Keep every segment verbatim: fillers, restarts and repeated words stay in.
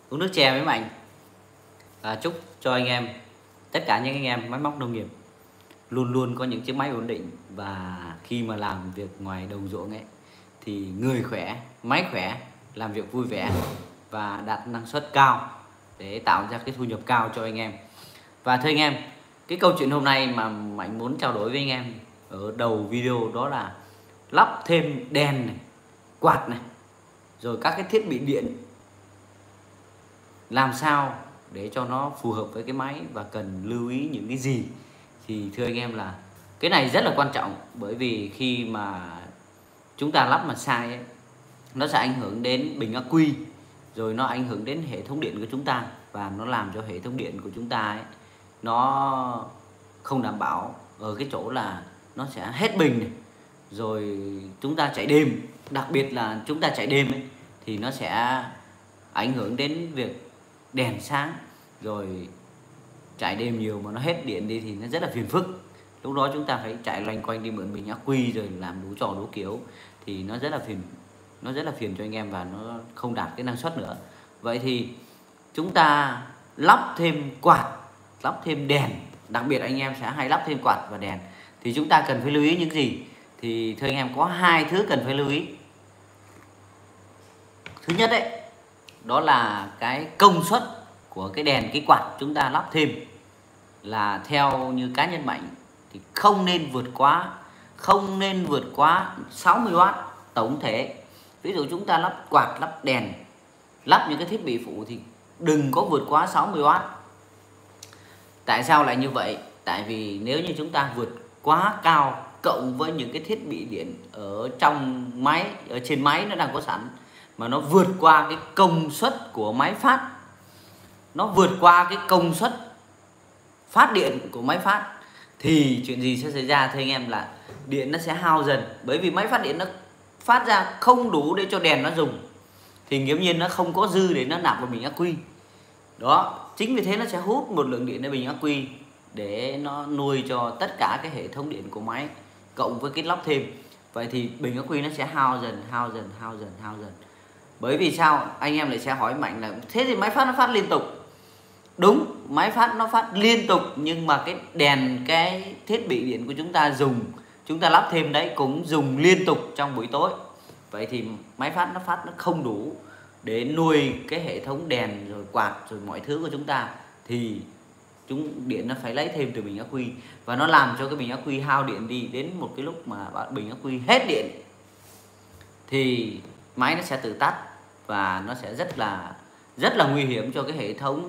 uống nước chè với Mạnh. À, chúc cho anh em, tất cả những anh em máy móc nông nghiệp luôn luôn có những chiếc máy ổn định, và khi mà làm việc ngoài đồng ruộng ấy thì người khỏe, máy khỏe, làm việc vui vẻ và đạt năng suất cao để tạo ra cái thu nhập cao cho anh em. Và thưa anh em, cái câu chuyện hôm nay mà Mạnh muốn trao đổi với anh em ở đầu video đó là lắp thêm đèn này, quạt này, rồi các cái thiết bị điện làm sao để cho nó phù hợp với cái máy và cần lưu ý những cái gì. Thì thưa anh em là cái này rất là quan trọng, bởi vì khi mà chúng ta lắp mà sai ấy, nó sẽ ảnh hưởng đến bình ắc quy, rồi nó ảnh hưởng đến hệ thống điện của chúng ta, và nó làm cho hệ thống điện của chúng ta ấy, nó không đảm bảo ở cái chỗ là nó sẽ hết bình này. Rồi chúng ta chạy đêm, đặc biệt là chúng ta chạy đêm ấy, thì nó sẽ ảnh hưởng đến việc đèn sáng, rồi chạy đêm nhiều mà nó hết điện đi thì nó rất là phiền phức. Lúc đó chúng ta phải chạy loanh quanh đi mượn bình ắc quy rồi làm đủ trò đủ kiểu, thì nó rất là phiền, nó rất là phiền cho anh em và nó không đạt cái năng suất nữa. Vậy thì chúng ta lắp thêm quạt, lắp thêm đèn, đặc biệt anh em sẽ hay lắp thêm quạt và đèn, thì chúng ta cần phải lưu ý những gì? Thì thưa anh em, có hai thứ cần phải lưu ý. Thứ nhất đấy, đó là cái công suất của cái đèn, cái quạt chúng ta lắp thêm là theo như cá nhân Mạnh thì không nên vượt quá không nên vượt quá sáu mươi oát tổng thể. Ví dụ chúng ta lắp quạt, lắp đèn, lắp những cái thiết bị phụ thì đừng có vượt quá sáu mươi oát. Tại sao lại như vậy? Tại vì nếu như chúng ta vượt quá cao cộng với những cái thiết bị điện ở trong máy, ở trên máy nó đang có sẵn, mà nó vượt qua cái công suất của máy phát, nó vượt qua cái công suất phát điện của máy phát, thì chuyện gì sẽ xảy ra thưa anh em? Là điện nó sẽ hao dần, bởi vì máy phát điện nó phát ra không đủ để cho đèn nó dùng, thì nghiễm nhiên nó không có dư để nó nạp vào bình ắc quy. Đó, chính vì thế nó sẽ hút một lượng điện ở bình ắc quy để nó nuôi cho tất cả cái hệ thống điện của máy, cộng với cái lắp thêm. Vậy thì bình ắc quy nó sẽ hao dần, hao dần, hao dần, hao dần. Bởi vì sao? Anh em lại sẽ hỏi Mạnh là thế thì máy phát nó phát liên tục. Đúng, máy phát nó phát liên tục, nhưng mà cái đèn, cái thiết bị điện của chúng ta dùng, chúng ta lắp thêm đấy cũng dùng liên tục trong buổi tối. Vậy thì máy phát nó phát nó không đủ để nuôi cái hệ thống đèn rồi quạt rồi mọi thứ của chúng ta, thì chúng điện nó phải lấy thêm từ bình ắc quy, và nó làm cho cái bình ắc quy hao điện đi. Đến một cái lúc mà bình ắc quy hết điện thì máy nó sẽ tự tắt, và nó sẽ rất là rất là nguy hiểm cho cái hệ thống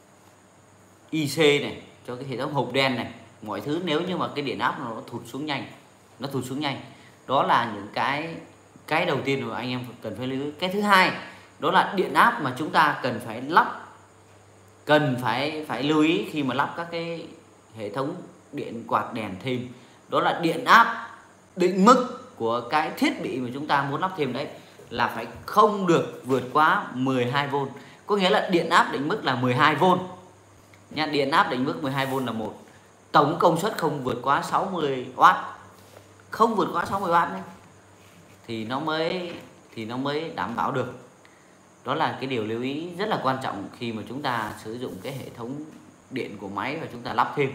i xê này, cho cái hệ thống hộp đen này, mọi thứ. Nếu như mà cái điện áp nó thụt xuống nhanh, nó thụt xuống nhanh. Đó là những cái cái đầu tiên mà anh em cần phải lưu ý. Cái thứ hai, đó là điện áp mà chúng ta cần phải lắp, cần phải phải lưu ý khi mà lắp các cái hệ thống điện, quạt, đèn thêm. Đó là điện áp định mức của cái thiết bị mà chúng ta muốn lắp thêm đấy là phải không được vượt quá mười hai vôn. Có nghĩa là điện áp định mức là mười hai vôn nha. Điện áp định mức mười hai vôn là một. Tổng công suất không vượt quá sáu mươi oát, không vượt quá sáu mươi oát đấy, thì nó mới thì nó mới đảm bảo được. Đó là cái điều lưu ý rất là quan trọng khi mà chúng ta sử dụng cái hệ thống điện của máy và chúng ta lắp thêm.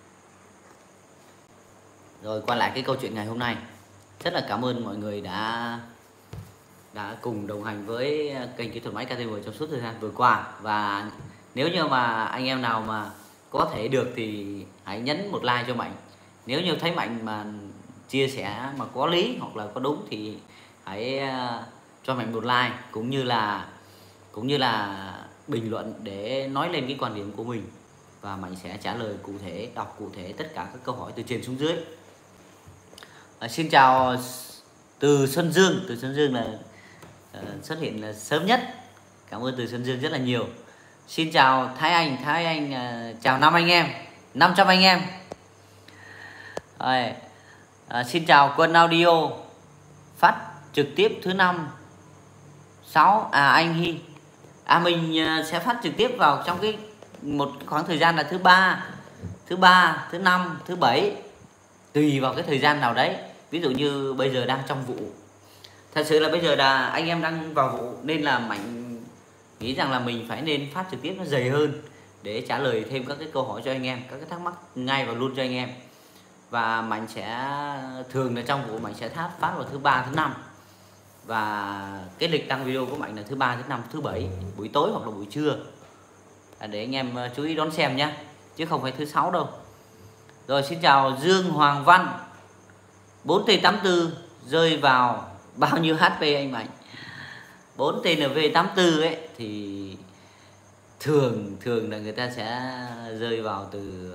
Rồi quay lại cái câu chuyện ngày hôm nay, rất là cảm ơn mọi người đã đã cùng đồng hành với kênh Kỹ thuật Máy ca tê em trong suốt thời gian vừa qua. Và nếu như mà anh em nào mà có thể được thì hãy nhấn một like cho Mạnh. Nếu như thấy Mạnh mà chia sẻ mà có lý hoặc là có đúng thì hãy cho Mạnh một like, cũng như là cũng như là bình luận để nói lên cái quan điểm của mình, và Mạnh sẽ trả lời cụ thể, đọc cụ thể tất cả các câu hỏi từ trên xuống dưới. À, xin chào từ Xuân Dương. Từ Xuân Dương là uh, xuất hiện là sớm nhất. Cảm ơn từ Xuân Dương rất là nhiều. Xin chào Thái Anh. Thái Anh uh, chào năm anh em, năm trăm anh em. Rồi, uh, xin chào Quân Audio, phát trực tiếp thứ năm sáu. À anh Hy, à mình uh, sẽ phát trực tiếp vào trong cái một khoảng thời gian là thứ ba, thứ ba, thứ năm, thứ bảy, tùy vào cái thời gian nào đấy. Ví dụ như bây giờ đang trong vụ, thật sự là bây giờ là anh em đang vào vụ, nên là Mạnh nghĩ rằng là mình phải nên phát trực tiếp nó dày hơn để trả lời thêm các cái câu hỏi cho anh em, các cái thắc mắc ngay và luôn cho anh em. Và Mạnh sẽ thường là trong vụ Mạnh sẽ phát phát vào thứ ba, thứ năm, và cái lịch đăng video của Mạnh là thứ ba, thứ năm, thứ bảy buổi tối hoặc là buổi trưa, để anh em chú ý đón xem nhé, chứ không phải thứ sáu đâu. Rồi, xin chào Dương Hoàng Văn. bốn T tám tư rơi vào bao nhiêu hát pê anh Mạnh? bốn T N V tám tư ấy thì thường thường là người ta sẽ rơi vào từ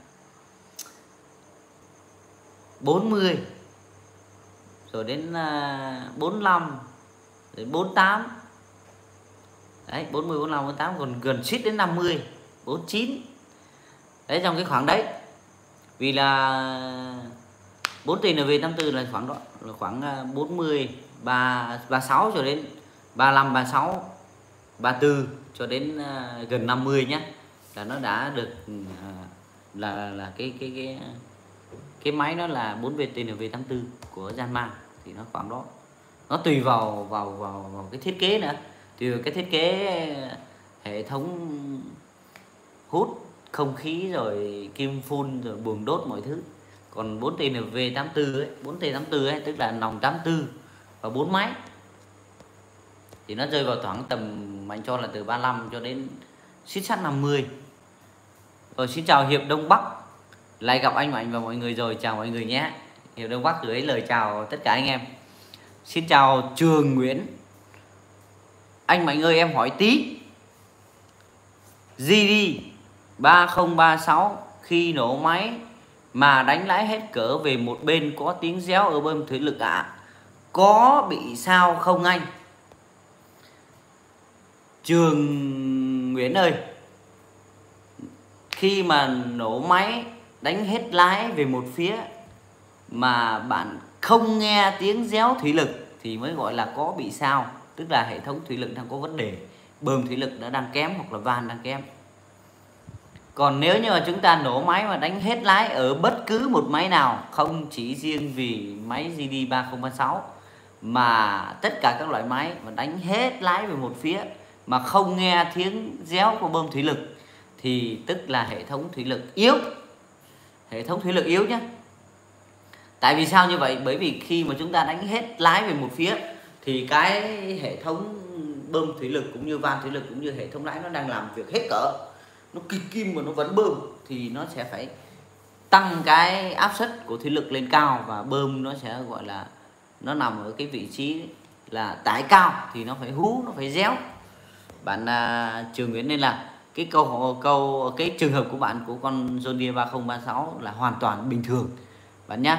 bốn mươi rồi đến bốn mươi lăm, đến bốn mươi tám. Đấy, bốn mươi, bốn mươi lăm, bốn mươi tám, còn gần suýt đến năm mươi, bốn mươi chín. Đấy, trong cái khoảng đấy. Vì là bốn T N V tám tư là khoảng đó, là khoảng bốn mươi, ba mươi sáu cho đến ba mươi lăm, ba mươi sáu, ba mươi tư cho đến gần năm mươi nhé, là nó đã được là là cái cái cái cái máy nó là bốn T N V tám tư của Janma, thì nó khoảng đó. Nó tùy vào vào vào, vào cái thiết kế nữa, tùy vào cái thiết kế hệ thống hút không khí rồi kim phun rồi buồng đốt mọi thứ. Còn bốn T N V tám tư ấy, bốn T tám tư ấy tức là nòng tám tư và bốn máy, thì nó rơi vào khoảng tầm Mạnh cho là từ ba mươi lăm cho đến suýt sát năm mươi. Rồi, xin chào Hiệp Đông Bắc, lại gặp anh Mạnh và mọi người rồi, chào mọi người nhé. Hiệp Đông Bắc gửi lời chào tất cả anh em. Xin chào Trường Nguyễn. Anh Mạnh ơi, em hỏi tí, G D ba không ba sáu khi nổ máy mà đánh lái hết cỡ về một bên có tiếng réo ở bơm thủy lực ạ, à, có bị sao không anh? Trường Nguyễn ơi, khi mà nổ máy đánh hết lái về một phía mà bạn không nghe tiếng réo thủy lực thì mới gọi là có bị sao, tức là hệ thống thủy lực đang có vấn đề, bơm thủy lực đã đang kém hoặc là van đang kém. Còn nếu như mà chúng ta nổ máy mà đánh hết lái ở bất cứ một máy nào, không chỉ riêng vì máy G D ba không ba sáu mà tất cả các loại máy mà đánh hết lái về một phía mà không nghe tiếng réo của bơm thủy lực thì tức là hệ thống thủy lực yếu. Hệ thống thủy lực yếu nhé. Tại vì sao như vậy? Bởi vì khi mà chúng ta đánh hết lái về một phía thì cái hệ thống bơm thủy lực cũng như van thủy lực cũng như hệ thống lái nó đang làm việc hết cỡ, nó kịch kim mà nó vẫn bơm, thì nó sẽ phải tăng cái áp suất của thủy lực lên cao và bơm nó sẽ gọi là nó nằm ở cái vị trí là tải cao thì nó phải hú, nó phải réo. Bạn à, Trường Nguyễn, nên là cái câu câu cái trường hợp của bạn của con John Deere ba không ba sáu là hoàn toàn bình thường bạn nhé.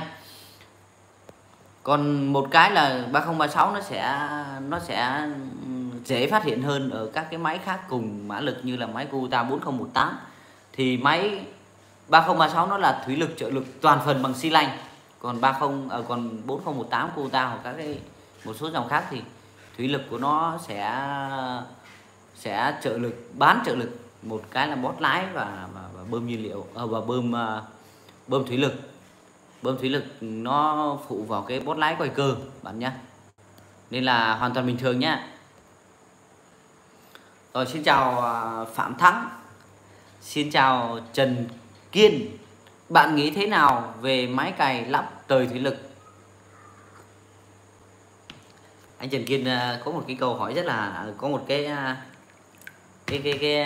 Còn một cái là ba không ba sáu nó sẽ nó sẽ dễ phát hiện hơn ở các cái máy khác cùng mã lực như là máy Kubota bốn không một tám, thì máy ba không ba sáu nó là thủy lực trợ lực toàn phần bằng xi lanh, còn ba không à, còn bốn không một tám Kubota hoặc các cái một số dòng khác thì thủy lực của nó sẽ sẽ trợ lực, bán trợ lực, một cái là bót lái và, và, và bơm nhiên liệu à, và bơm uh, bơm thủy lực. Bơm thủy lực nó phụ vào cái bót lái quay cơ bạn nhé, nên là hoàn toàn bình thường nhá. Rồi, xin chào Phạm Thắng, xin chào Trần Kiên. Bạn nghĩ thế nào về máy cày lắp tời thủy lực? Anh Trần Kiên có một cái câu hỏi rất là có một cái cái cái cái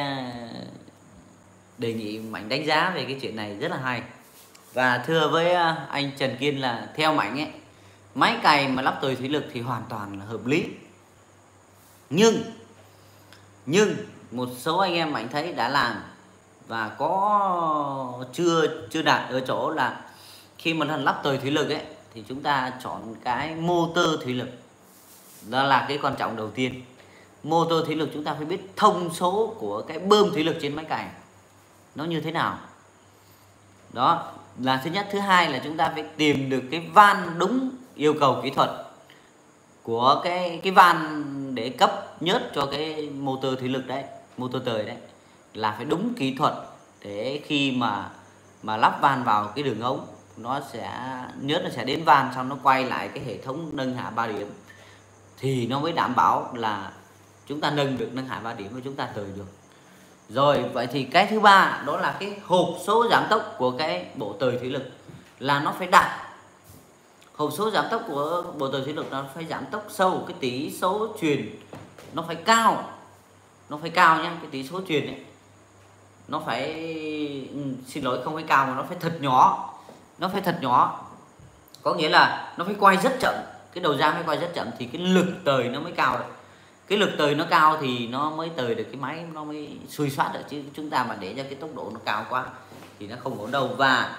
đề nghị Mạnh đánh giá về cái chuyện này rất là hay. Và thưa với anh Trần Kiên là theo Mạnh ấy, máy cày mà lắp tời thủy lực thì hoàn toàn là hợp lý. Nhưng nhưng một số anh em Mạnh thấy đã làm và có chưa chưa đạt ở chỗ là khi mà lắp tời thủy lực ấy thì chúng ta chọn cái motor thủy lực. Đó là cái quan trọng đầu tiên. Motor thủy lực chúng ta phải biết thông số của cái bơm thủy lực trên máy cày nó như thế nào. Đó là thứ nhất. Thứ hai là chúng ta phải tìm được cái van đúng yêu cầu kỹ thuật của cái cái van để cấp nhớt cho cái motor thủy lực đấy, motor tời đấy, là phải đúng kỹ thuật để khi mà mà lắp van vào cái đường ống nó sẽ nhớt, nó sẽ đến van, xong nó quay lại cái hệ thống nâng hạ ba điểm thì nó mới đảm bảo là chúng ta nâng được nâng hải ba điểm và chúng ta tới được. Rồi vậy thì cái thứ ba đó là cái hộp số giảm tốc của cái bộ tời thủy lực là nó phải đạt. Hộp số giảm tốc của bộ tời thủy lực nó phải giảm tốc sâu, cái tỷ số truyền nó phải cao, nó phải cao nhá, cái tỷ số truyền ấy nó phải, ừ, xin lỗi không phải cao mà nó phải thật nhỏ, nó phải thật nhỏ, có nghĩa là nó phải quay rất chậm, cái đầu ra phải quay rất chậm thì cái lực tời nó mới cao được. Cái lực tời nó cao thì nó mới tời được cái máy, nó mới xuôi xoát được, chứ chúng ta mà để cho cái tốc độ nó cao quá thì nó không ổn đâu. Và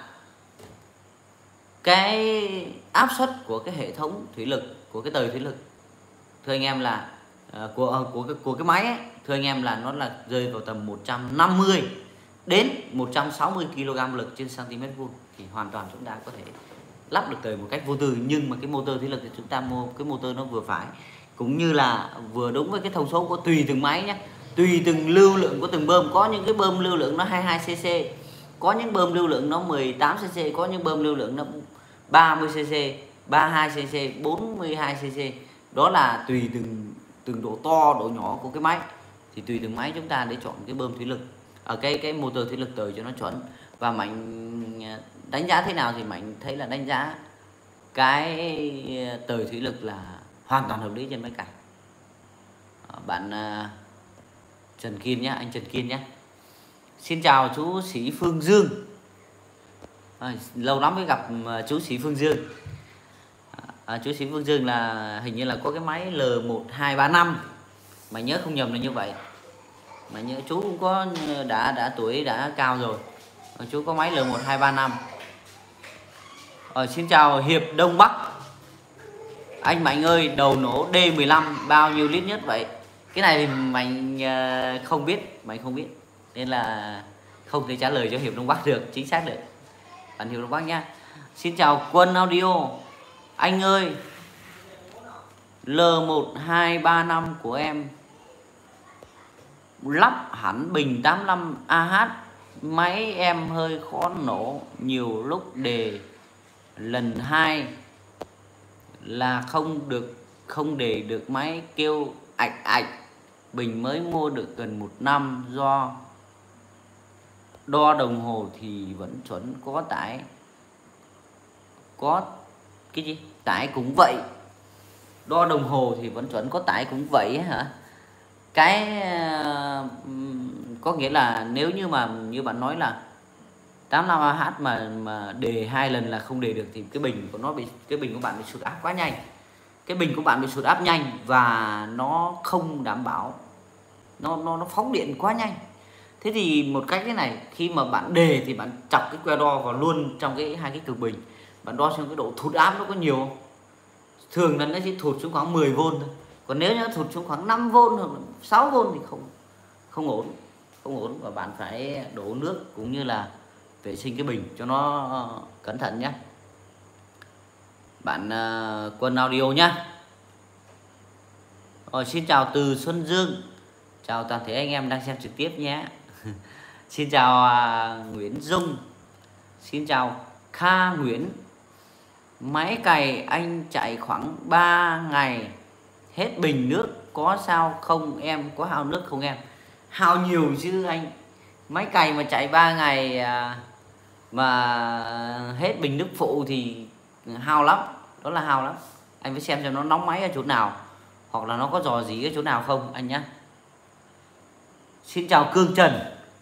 cái áp suất của cái hệ thống thủy lực, của cái tời thủy lực thưa anh em là uh, của của cái của cái máy ấy, thưa anh em là nó là rơi vào tầm một trăm năm mươi đến một trăm sáu mươi ki lô gam lực trên cm vuông, thì hoàn toàn chúng ta có thể lắp được tời một cách vô tư. Nhưng mà cái motor thủy lực thì chúng ta mua cái motor nó vừa phải, cũng như là vừa đúng với cái thông số của tùy từng máy nhé, tùy từng lưu lượng của từng bơm. Có những cái bơm lưu lượng nó hai mươi hai xê xê, có những bơm lưu lượng nó mười tám xê xê, có những bơm lưu lượng nó ba mươi xê xê, ba mươi hai xê xê, bốn mươi hai xê xê. Đó là tùy từng từng độ to, độ nhỏ của cái máy, thì tùy từng máy chúng ta để chọn cái bơm thủy lực ở cái cái motor thủy lực tời cho nó chuẩn. Và Mạnh đánh giá thế nào thì Mạnh thấy là đánh giá cái tời thủy lực là hoàn toàn hợp lý trên máy cày. Bạn uh, Trần Kiên nhé, anh Trần Kiên nhé. Xin chào chú Sĩ Phương Dương, à, lâu lắm mới gặp uh, chú Sĩ Phương Dương. À, chú Sĩ Phương Dương là hình như là có cái máy L một hai ba năm, mà nhớ không nhầm là như vậy. Mà nhớ chú cũng có đã đã tuổi đã cao rồi, à, chú có máy L một hai ba năm. À, xin chào Hiệp Đông Bắc. Anh Mạnh ơi, đầu nổ D mười lăm bao nhiêu lít nhất vậy? Cái này thì Mạnh uh, không biết, Mạnh không biết nên là không thể trả lời cho Hiệp Đông Bắc được chính xác được. Bạn Hiệp Đông Bắc nha. Xin chào Quân Audio. Anh ơi, L một hai ba năm của em lắp hẳn bình tám mươi lăm A H, máy em hơi khó nổ, nhiều lúc đề lần hai là không được, không để được máy kêu ạch ạch. Bình mới mua được gần một năm, do đo đồng hồ thì vẫn chuẩn, có tải có cái gì tải cũng vậy, đo đồng hồ thì vẫn chuẩn, có tải cũng vậy hả? Cái uh, có nghĩa là nếu như mà như bạn nói là tám mươi lăm A H mà mà đề hai lần là không đề được thì cái bình của nó bị cái bình của bạn bị sụt áp quá nhanh. Cái bình của bạn bị sụt áp nhanh và nó không đảm bảo, nó nó nó phóng điện quá nhanh. Thế thì một cách thế này, khi mà bạn đề thì bạn chọc cái que đo vào luôn trong cái hai cái cực bình, bạn đo xem cái độ thụt áp nó có nhiều không. Thường là nó chỉ thụt xuống khoảng mười vôn thôi, còn nếu nó thụt xuống khoảng năm vôn hoặc sáu vôn thì không không ổn, không ổn và bạn phải đổ nước cũng như là vệ sinh cái bình cho nó cẩn thận nhé. Bạn uh, Quân Audio nhá. Rồi, xin chào từ Xuân Dương, chào toàn thể anh em đang xem trực tiếp nhé. Xin chào uh, Nguyễn Dung, xin chào Kha Nguyễn. Máy cày anh chạy khoảng ba ngày hết bình nước, có sao không em? Có hao nước không em? Hao nhiều chứ anh. Máy cày mà chạy ba ngày uh, mà hết bình nước phụ thì hao lắm, đó là hao lắm. Anh phải xem xem nó nóng máy ở chỗ nào, hoặc là nó có rò rỉ ở chỗ nào không anh nhé. Xin chào Cương Trần,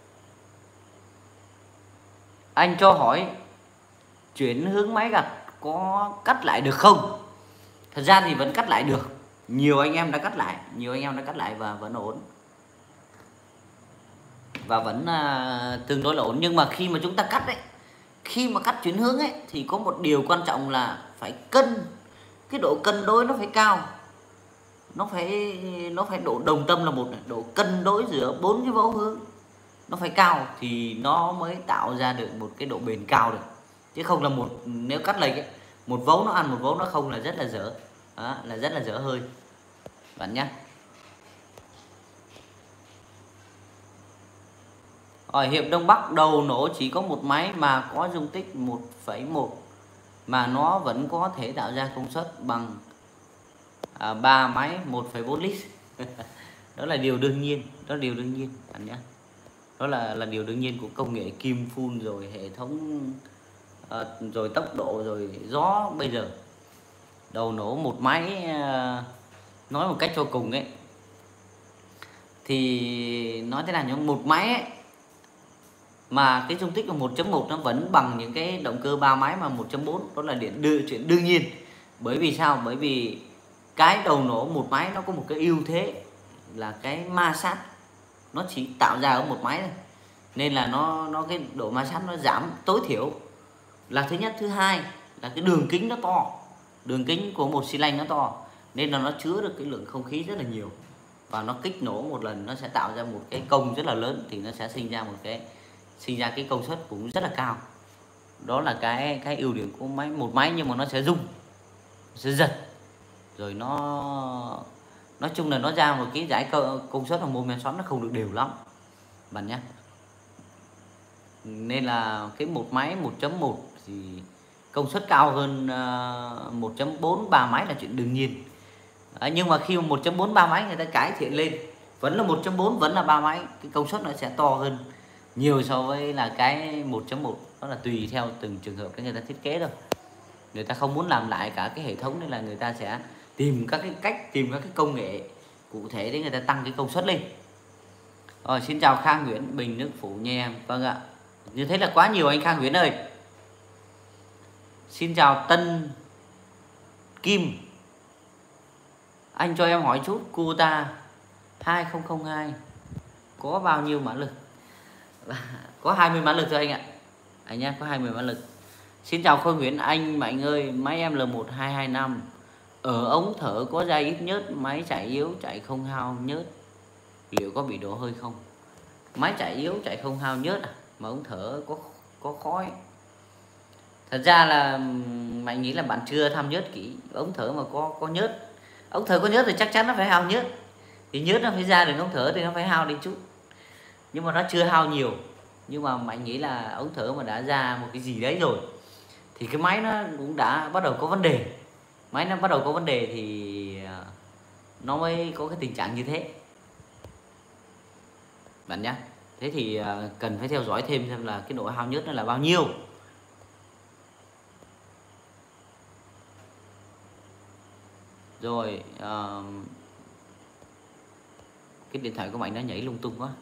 anh cho hỏi chuyển hướng máy gặt có cắt lại được không? Thật ra thì vẫn cắt lại được, nhiều anh em đã cắt lại, nhiều anh em đã cắt lại và vẫn ổn, và vẫn uh, tương đối là ổn. Nhưng mà khi mà chúng ta cắt đấy, khi mà cắt chuyển hướng ấy thì có một điều quan trọng là phải cân, cái độ cân đối nó phải cao, nó phải nó phải độ đồng tâm là một này, độ cân đối giữa bốn cái vấu hướng nó phải cao thì nó mới tạo ra được một cái độ bền cao được. Chứ không là một, nếu cắt lệch ấy, một vấu nó ăn một vấu nó không là rất là dở, đó, là rất là dở hơi bạn nhé. Ở Hiệp Đông Bắc đầu nổ chỉ có một máy mà có dung tích một phẩy một mà nó vẫn có thể tạo ra công suất bằng à, ba máy một phẩy bốn lít. Đó là điều đương nhiên, đó là điều đương nhiên bạn nhé. Đó là là điều đương nhiên của công nghệ kim phun, rồi hệ thống à, rồi tốc độ, rồi gió. Bây giờ đầu nổ một máy, à, nói một cách cho cùng ấy, thì nói thế nào nhỉ, một máy ấy, mà cái dung tích của một chấm một nó vẫn bằng những cái động cơ ba máy mà một chấm bốn, đó là điện đưa chuyện đương nhiên. Bởi vì sao? Bởi vì cái đầu nổ một máy nó có một cái ưu thế là cái ma sát nó chỉ tạo ra ở một máy thôi, nên là nó nó cái độ ma sát nó giảm tối thiểu là thứ nhất. Thứ hai là cái đường kính nó to, đường kính của một xi lanh nó to, nên là nó chứa được cái lượng không khí rất là nhiều, và nó kích nổ một lần nó sẽ tạo ra một cái công rất là lớn, thì nó sẽ sinh ra một cái sinh ra cái công suất cũng rất là cao. Đó là cái cái ưu điểm của máy một máy, nhưng mà nó sẽ rung, sẽ giật, rồi nó nói chung là nó ra một cái giải công suất và mô men xoắn nó không được đều lắm bạn nhé. Nên là cái một máy một chấm một thì công suất cao hơn một chấm bốn ba máy là chuyện đương nhiên. Đấy, nhưng mà khi mà một chấm bốn ba máy người ta cải thiện lên, vẫn là một chấm bốn, vẫn là ba máy, cái công suất nó sẽ to hơn nhiều so với là cái một chấm một. Đó là tùy theo từng trường hợp để người ta thiết kế thôi. Người ta không muốn làm lại cả cái hệ thống, nên là người ta sẽ tìm các cái cách, tìm các cái công nghệ cụ thể để người ta tăng cái công suất lên. Rồi, xin chào Khang Nguyễn, Bình Nước Phủ nha em. Vâng ạ, như thế là quá nhiều anh Khang Nguyễn ơi. Xin chào Tân Kim, anh cho em hỏi chút, Kubota hai không không hai có bao nhiêu mã lực? Có hai mươi mã lực thôi anh ạ, anh nhé, có hai mươi mã lực. Xin chào Khôi Nguyễn, anh Mạnh ơi, máy em L một hai hai năm ở ống thở có dây ít nhớt, máy chạy yếu chạy không hao nhớt, liệu có bị đổ hơi không? Máy chạy yếu chạy không hao nhớt à? Mà ống thở có có khói. Thật ra là Mạnh nghĩ là bạn chưa thăm nhớt kỹ. Ống thở mà có có nhớt, ống thở có nhớt thì chắc chắn nó phải hao nhớt, thì nhớt nó phải ra được ống thở thì nó phải hao đi chút, nhưng mà nó chưa hao nhiều. Nhưng mà Mạnh nghĩ là ống thở mà đã ra một cái gì đấy rồi thì cái máy nó cũng đã bắt đầu có vấn đề. Máy nó bắt đầu có vấn đề thì nó mới có cái tình trạng như thế bạn nhé. Thế thì cần phải theo dõi thêm xem là cái độ hao nhớt nó là bao nhiêu. Rồi uh, cái điện thoại của Mạnh nó nhảy lung tung quá,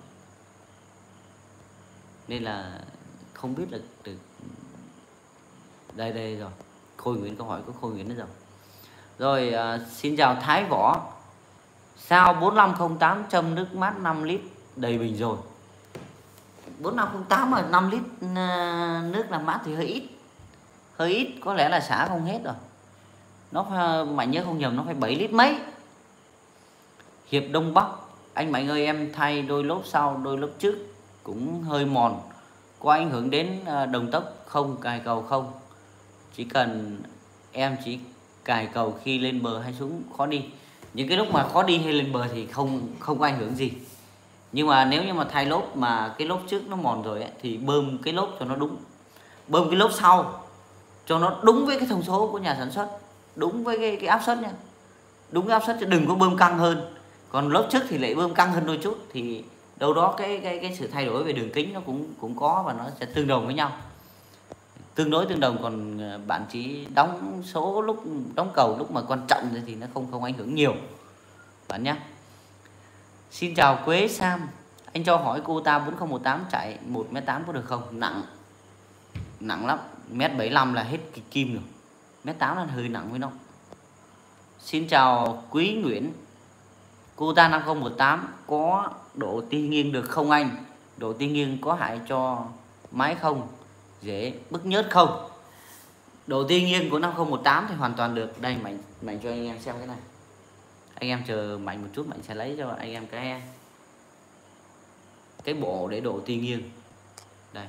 nên là không biết là được. Đây đây rồi, Khôi Nguyễn, câu hỏi của Khôi Nguyễn nữa rồi. Rồi uh, xin chào Thái Võ, sao bốn năm không tám châm nước mát năm lít đầy bình rồi. Bốn năm không tám mà năm lít uh, nước làm mát thì hơi ít, hơi ít, có lẽ là xả không hết rồi. Nó phải, Mạnh nhớ không nhầm, nó phải bảy lít mấy. Hiệp Đông Bắc, anh Mạnh ơi, em thay đôi lốp sau đôi lốp trước cũng hơi mòn, có ảnh hưởng đến đồng tốc không, cài cầu không? Chỉ cần em chỉ cài cầu khi lên bờ hay xuống khó đi. Những cái lúc mà khó đi hay lên bờ thì không không có ảnh hưởng gì. Nhưng mà nếu như mà thay lốp mà cái lốp trước nó mòn rồi ấy, thì bơm cái lốp cho nó đúng, bơm cái lốp sau cho nó đúng với cái thông số của nhà sản xuất, đúng với cái, cái áp suất nha, đúng cái áp suất, chứ đừng có bơm căng hơn. Còn lốp trước thì lại bơm căng hơn đôi chút, thì đâu đó cái cái cái sự thay đổi về đường kính nó cũng cũng có, và nó sẽ tương đồng với nhau, tương đối tương đồng. Còn bạn chỉ đóng số lúc đóng cầu lúc mà quan trọng thì nó không không ảnh hưởng nhiều bạn nhé. Xin chào Quế Sam, anh cho hỏi Kubota bốn không một tám chạy một mét tám có được không? Nặng, nặng lắm, mét bảy mươi lăm là hết cái kim rồi, mét tám là hơi nặng với nó. Xin chào Quý Nguyễn, Kubota năm không một tám có độ ti nghiêng được không anh? Độ ti nghiêng có hại cho máy không? Dễ bức nhớt không? Độ ti nghiêng của năm không một tám thì hoàn toàn được. Đây, Mạnh Mạnh cho anh em xem cái này. Anh em chờ Mạnh một chút, Mạnh sẽ lấy cho anh em cái cái bộ để độ ti nghiêng. Đây.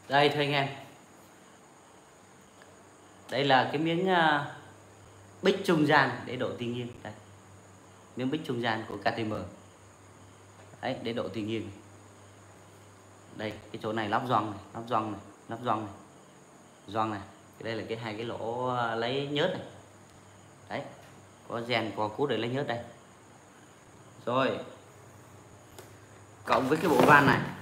Đây thưa anh em, đây là cái miếng uh, bích trung gian để độ tự nhiên. Đây, miếng bích trung gian của ca tê em. Đấy, để độ tự nhiên. Đây, cái chỗ này lắp gioăng này, lắp gioăng này, lắp gioăng này, gioăng này. Đây là cái hai cái lỗ lấy nhớt này. Đấy, có gen co cút để lấy nhớt đây. Rồi, cộng với cái bộ van này,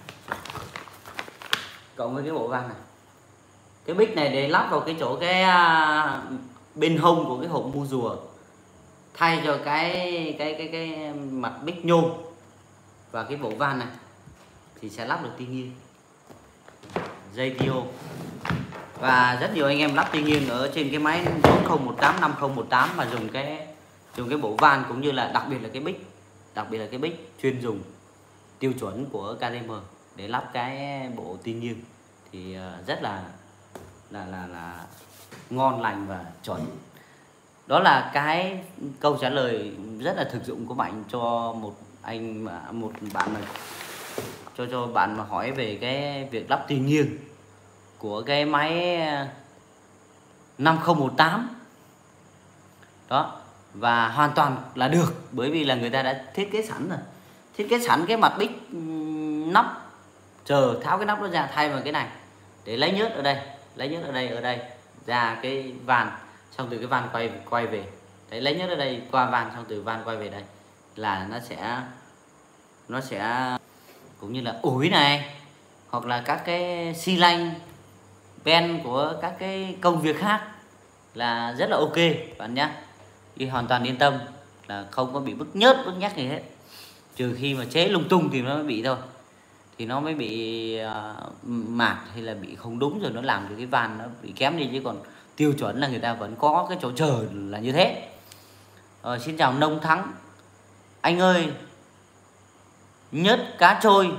cộng với cái bộ van này, cái bích này để lắp vào cái chỗ cái uh, bên hông của cái hộp mu rùa, thay cho cái cái cái cái mặt bích nhôm và cái bộ van này thì sẽ lắp được tự nhiên dây ti ô. Và rất nhiều anh em lắp tự nhiên ở trên cái máy bốn không một tám năm không một tám mà dùng cái dùng cái bộ van, cũng như là đặc biệt là cái bích, đặc biệt là cái bích chuyên dùng tiêu chuẩn của ca tê em để lắp cái bộ tự nhiên thì rất là là là là ngon lành và chuẩn. Đó là cái câu trả lời rất là thực dụng của Mạnh cho một anh mà một bạn mà cho cho bạn mà hỏi về cái việc lắp tự nhiên của cái máy năm không một tám đó, và hoàn toàn là được, bởi vì là người ta đã thiết kế sẵn rồi, thiết kế sẵn cái mặt bích nắp, chờ tháo cái nắp nó ra thay vào cái này để lấy nhớt ở đây, lấy nhớt ở đây, ở đây ra cái van, xong từ cái van quay quay về đấy, lấy nhớt ở đây qua van, xong từ van quay về đây là nó sẽ nó sẽ cũng như là ủi này, hoặc là các cái xi lanh pen của các cái công việc khác là rất là ok bạn nhé. Thì hoàn toàn yên tâm là không có bị bứt nhớt bứt nhắc gì hết, trừ khi mà chế lung tung thì nó mới bị thôi, thì nó mới bị uh, mạt hay là bị không đúng, rồi nó làm cho cái van nó bị kém đi, chứ còn tiêu chuẩn là người ta vẫn có cái chỗ chờ là như thế. Rồi, xin chào Nông Thắng. Anh ơi, nhớt cá trôi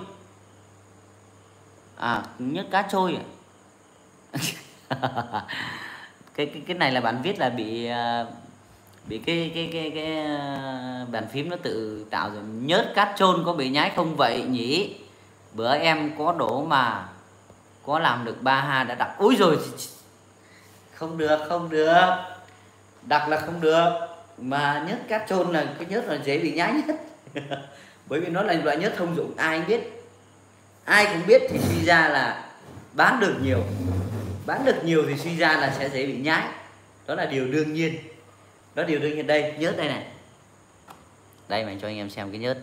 à, nhớt cá trôi à? cái cái cái này là bạn viết là bị uh, bị cái cái cái cái uh, bàn phím nó tự tạo rồi. Nhớt cát trôn có bị nhái không vậy nhỉ? Bữa em có đổ mà có làm được ba ha đã đặt. Úi rồi, không được, không được, đặt là không được. Mà nhớt cát trôn là cái nhớt là dễ bị nhái nhất. Bởi vì nó là loại nhớt thông dụng, ai biết, ai cũng biết, thì suy ra là bán được nhiều, bán được nhiều thì suy ra là sẽ dễ bị nhái. Đó là điều đương nhiên, đó là điều đương nhiên. Đây, nhớt đây này, đây mình cho anh em xem cái nhớt.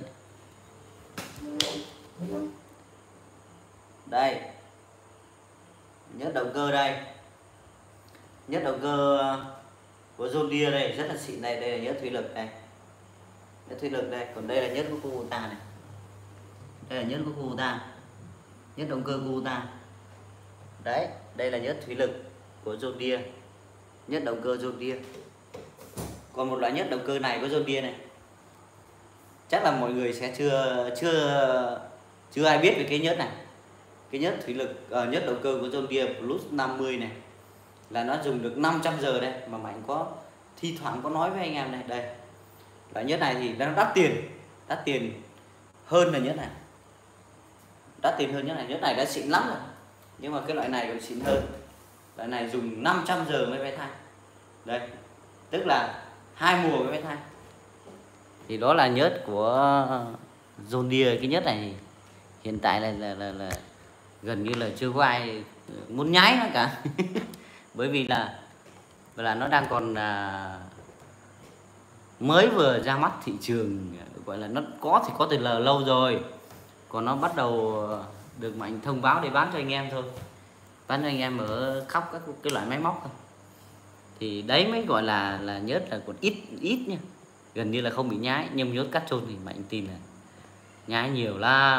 Đây, nhớt động cơ đây, nhớt động cơ của John Deere đây, rất là xịn đây. Đây là nhớt thủy lực đây, nhớt thủy lực đây. Còn đây là nhớt của Kubota này, đây là nhớt của Kubota, nhớt động cơ Kubota đấy. Đây là nhớt thủy lực của John Deere, nhớt động cơ John Deere. Còn một loại nhớt động cơ này của John Deere này chắc là mọi người sẽ chưa chưa chưa ai biết về cái nhớt này. Cái nhớt thủy lực uh, nhớt động cơ của John Deere Plus năm mươi này là nó dùng được năm trăm giờ đây, mà Mạnh có thi thoảng có nói với anh em này. Đây, loại nhớt này thì nó đắt tiền, đắt tiền hơn là nhớt này, đắt tiền hơn nhớt này. Nhớt này đã xịn lắm rồi, nhưng mà cái loại này còn xịn hơn. Loại này dùng năm trăm giờ mới bay thay. Đây, tức là hai mùa mới bay thay. Thì đó là nhớt của John Deere. Cái nhớt này thì hiện tại là, là, là, là gần như là chưa có ai muốn nhái nó cả. Bởi vì là là nó đang còn là mới vừa ra mắt thị trường, gọi là nó có thì có từ là lâu rồi, còn nó bắt đầu được Mạnh thông báo để bán cho anh em thôi, bán cho anh em ở khắp các cái loại máy móc thôi. Thì đấy mới gọi là là nhớt là còn ít ít nha, gần như là không bị nhái. Nhưng nhớt cắt trôn thì Mạnh tin là nhái nhiều lắm.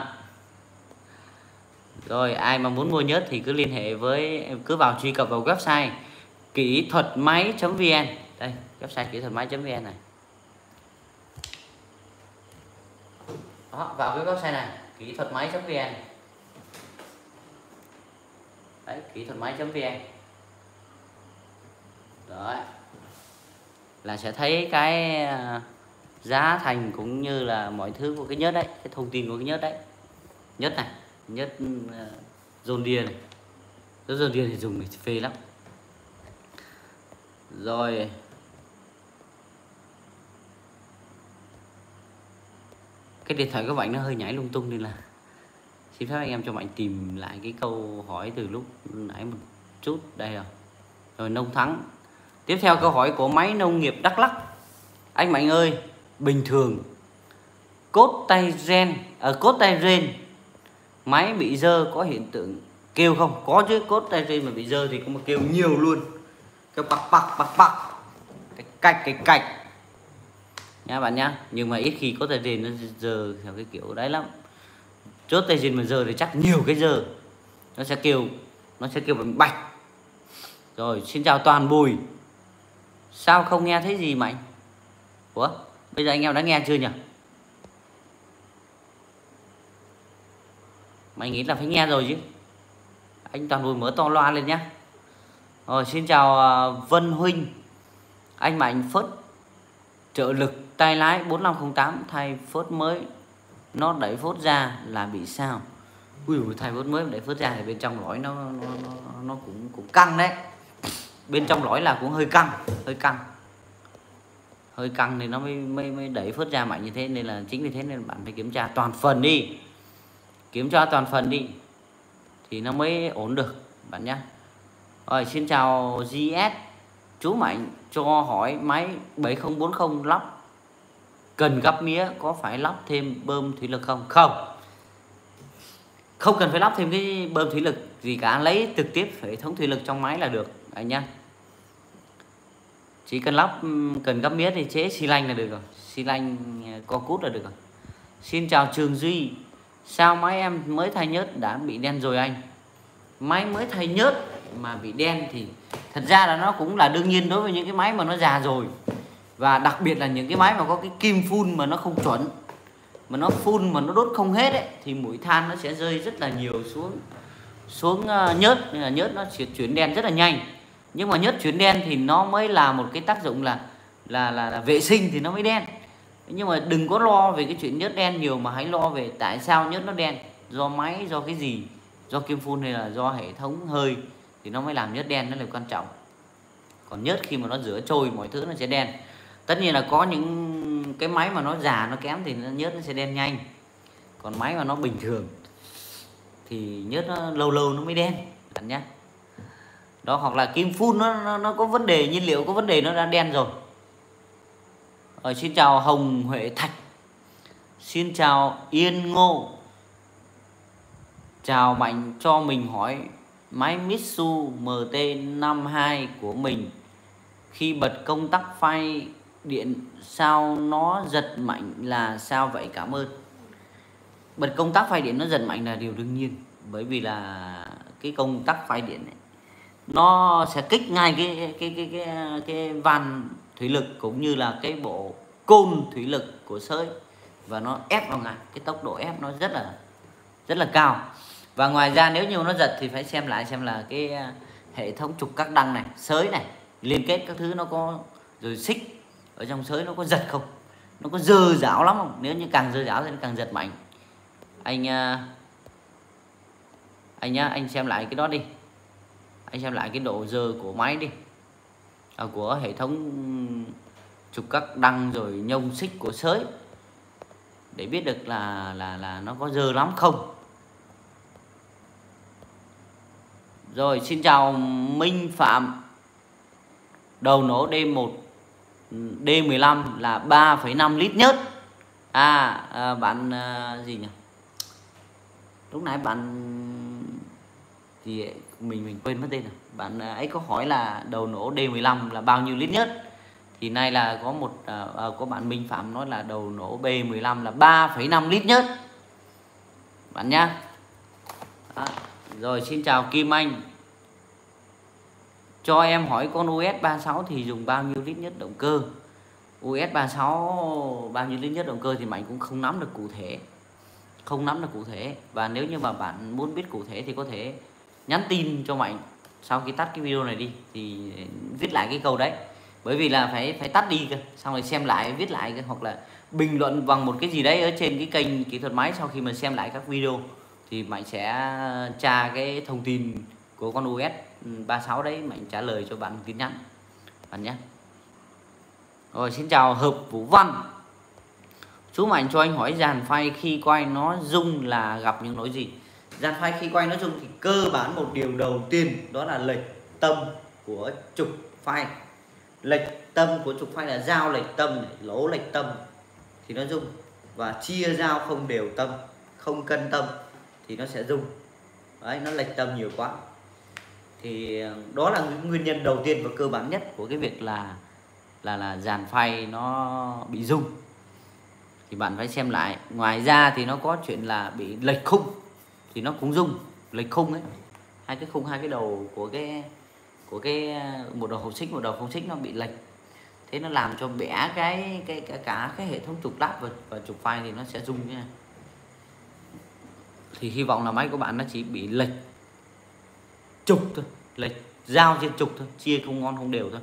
Rồi, ai mà muốn mua nhớt thì cứ liên hệ với, cứ vào truy cập vào website kỹ thuật máy chấm vn. Đây, website kỹ thuật máy chấm vn này. Đó, vào cái website này kỹ thuật máy chấm vn. Đấy, kỹ thuật máy chấm vn. Đấy, là sẽ thấy cái giá thành cũng như là mọi thứ của cái nhớt đấy, cái thông tin của cái nhớt đấy. Nhớt này, nhớt uh, John Deere này. Rốt dầu điện thì dùng thì phê lắm. Rồi cái điện thoại các bạn nó hơi nhảy lung tung nên là xin phép anh em cho bạn tìm lại cái câu hỏi từ lúc nãy một chút. Đây rồi. Rồi nông thắng. Tiếp theo câu hỏi của máy nông nghiệp Đắk Lắk. Anh Mạnh ơi, bình thường cốt tay gen ở à, cốt tay rên máy bị dơ có hiện tượng kêu không? Có chứ, cốt tay rên mà bị dơ thì có một kêu nhiều luôn. Kêu bạc bạc bạc bạc, cái cạch cái cạch nha bạn nhá. Nhưng mà ít khi cốt tay rên nó dơ theo cái kiểu đấy lắm. Chốt tay rên mà dơ thì chắc nhiều cái dơ, nó sẽ kêu nó sẽ kêu bằng bạch. Rồi xin chào Toàn Bùi. Sao không nghe thấy gì Mạnh? Ủa bây giờ anh em đã nghe chưa nhỉ? Mày nghĩ là phải nghe rồi chứ. Anh Toàn Bùi mở to loa lên nhá. Rồi xin chào Vân Huynh. Anh Mạnh phớt trợ lực tay lái bốn năm không tám thay phớt mới nó đẩy phốt ra là bị sao? Ui thay phốt mới đẩy phốt ra thì bên trong lõi nó nó, nó, nó cũng cũng căng đấy. Bên trong lõi là cũng hơi căng, hơi căng. Hơi căng thì nó mới mới mới đẩy phốt ra mạnh như thế, nên là chính vì thế nên bạn phải kiểm tra toàn phần đi. Kiểm tra toàn phần đi thì nó mới ổn được bạn nhé. Rồi xin chào giê ét. Chú Mạnh cho hỏi máy bảy không bốn không lắp cần gắp mía có phải lắp thêm bơm thủy lực không? Không, không cần phải lắp thêm cái bơm thủy lực gì cả, lấy trực tiếp hệ thống thủy lực trong máy là được anh nhá. Chỉ cần lắp cần gắp mía thì chế xi lanh là được rồi, xi lanh co cút là được rồi. Xin chào Trường Duy. Sao máy em mới thay nhớt đã bị đen rồi anh? Máy mới thay nhớt mà bị đen thì thật ra là nó cũng là đương nhiên đối với những cái máy mà nó già rồi. Và đặc biệt là những cái máy mà có cái kim phun mà nó không chuẩn, mà nó phun mà nó đốt không hết ấy, thì mũi than nó sẽ rơi rất là nhiều xuống xuống nhớt, nên là nhớt nó sẽ chuyển đen rất là nhanh. Nhưng mà nhớt chuyển đen thì nó mới là một cái tác dụng là là là, là vệ sinh thì nó mới đen. Nhưng mà đừng có lo về cái chuyện nhớt đen nhiều, mà hãy lo về tại sao nhớt nó đen, do máy, do cái gì, do kim phun hay là do hệ thống hơi thì nó mới làm nhớt đen, nó là quan trọng. Còn nhớt khi mà nó rửa trôi mọi thứ nó sẽ đen. Tất nhiên là có những cái máy mà nó già nó kém thì nó nhớt nó sẽ đen nhanh. Còn máy mà nó bình thường thì nhớt nó lâu lâu nó mới đen bạn nhé. Đó, hoặc là kim phun nó, nó nó có vấn đề, nhiên liệu có vấn đề nó đã đen rồi. Rồi xin chào Hồng Huệ Thạch. Xin chào Yên Ngô. Chào Mạnh, cho mình hỏi máy Mitsu M T năm hai của mình khi bật công tắc phay điện sao nó giật mạnh là sao vậy? Cảm ơn. Bật công tắc phay điện nó giật mạnh là điều đương nhiên, bởi vì là cái công tắc phay điện này nó sẽ kích ngay cái cái cái cái cái, cái van thủy lực cũng như là cái bộ côn thủy lực của sới, và nó ép vào ngay, cái tốc độ ép nó rất là rất là cao. Và ngoài ra nếu như nó giật thì phải xem lại xem là cái hệ thống trục các đăng này, sới này, liên kết các thứ nó có, rồi xích ở trong sới nó có giật không, nó có dơ dảo lắm không. Nếu như càng dơ dảo thì nó càng giật mạnh. Anh anh nhá, anh xem lại cái đó đi, anh xem lại cái độ dơ của máy đi, à, của hệ thống trục các đăng rồi nhông xích của sới, để biết được là là là nó có dơ lắm không. Rồi xin chào Minh Phạm. Đầu nổ D một D mười lăm là ba phẩy năm lít nhớt. À, à bạn à, gì nhỉ? Lúc nãy bạn thì mình mình quên mất tên rồi. Bạn ấy có hỏi là đầu nổ D mười lăm là bao nhiêu lít nhớt. Thì nay là có một à, có bạn Minh Phạm nói là đầu nổ B mười lăm là ba phẩy năm lít nhớt. Bạn nhá. Đó. Rồi xin chào Kim Anh. Cho em hỏi con U S ba sáu thì dùng bao nhiêu lít nhớt động cơ? U S ba sáu bao nhiêu lít nhớt động cơ thì Mạnh cũng không nắm được cụ thể. Không nắm được cụ thể. Và nếu như mà bạn muốn biết cụ thể thì có thể nhắn tin cho Mạnh sau khi tắt cái video này đi, thì viết lại cái câu đấy. Bởi vì là phải phải tắt đi cơ, xong rồi xem lại viết lại cơ, hoặc là bình luận bằng một cái gì đấy ở trên cái kênh Kỹ thuật Máy. Sau khi mà xem lại các video thì Mạnh sẽ tra cái thông tin của con u ét ba sáu đấy, Mạnh trả lời cho bạn tin nhắn bạn nhé. Rồi, xin chào Hợp Vũ Văn. Chú Mạnh cho anh hỏi dàn phay khi quay nó rung là gặp những lỗi gì? Dàn phay khi quay nó rung thì cơ bản một điều đầu tiên đó là lệch tâm của trục phay. Lệch tâm của trục phay là dao lệch tâm này, lỗ lệch tâm thì nó rung, và chia dao không đều tâm, không cân tâm thì nó sẽ rung. Đấy, nó lệch tâm nhiều quá. Thì đó là nguyên nhân đầu tiên và cơ bản nhất của cái việc là là là dàn phay nó bị rung. Thì bạn phải xem lại. Ngoài ra thì nó có chuyện là bị lệch khung thì nó cũng rung. Lệch khung ấy, hai cái khung, hai cái đầu của cái của cái một đầu hộp xích, một đầu không xích nó bị lệch, thế nó làm cho bẻ cái cái cả, cả cái hệ thống trục lắp và, và trục phay thì nó sẽ rung nha. Thì hy vọng là máy của bạn nó chỉ bị lệch trục thôi, lệch dao trên trục thôi, chia không ngon không đều thôi.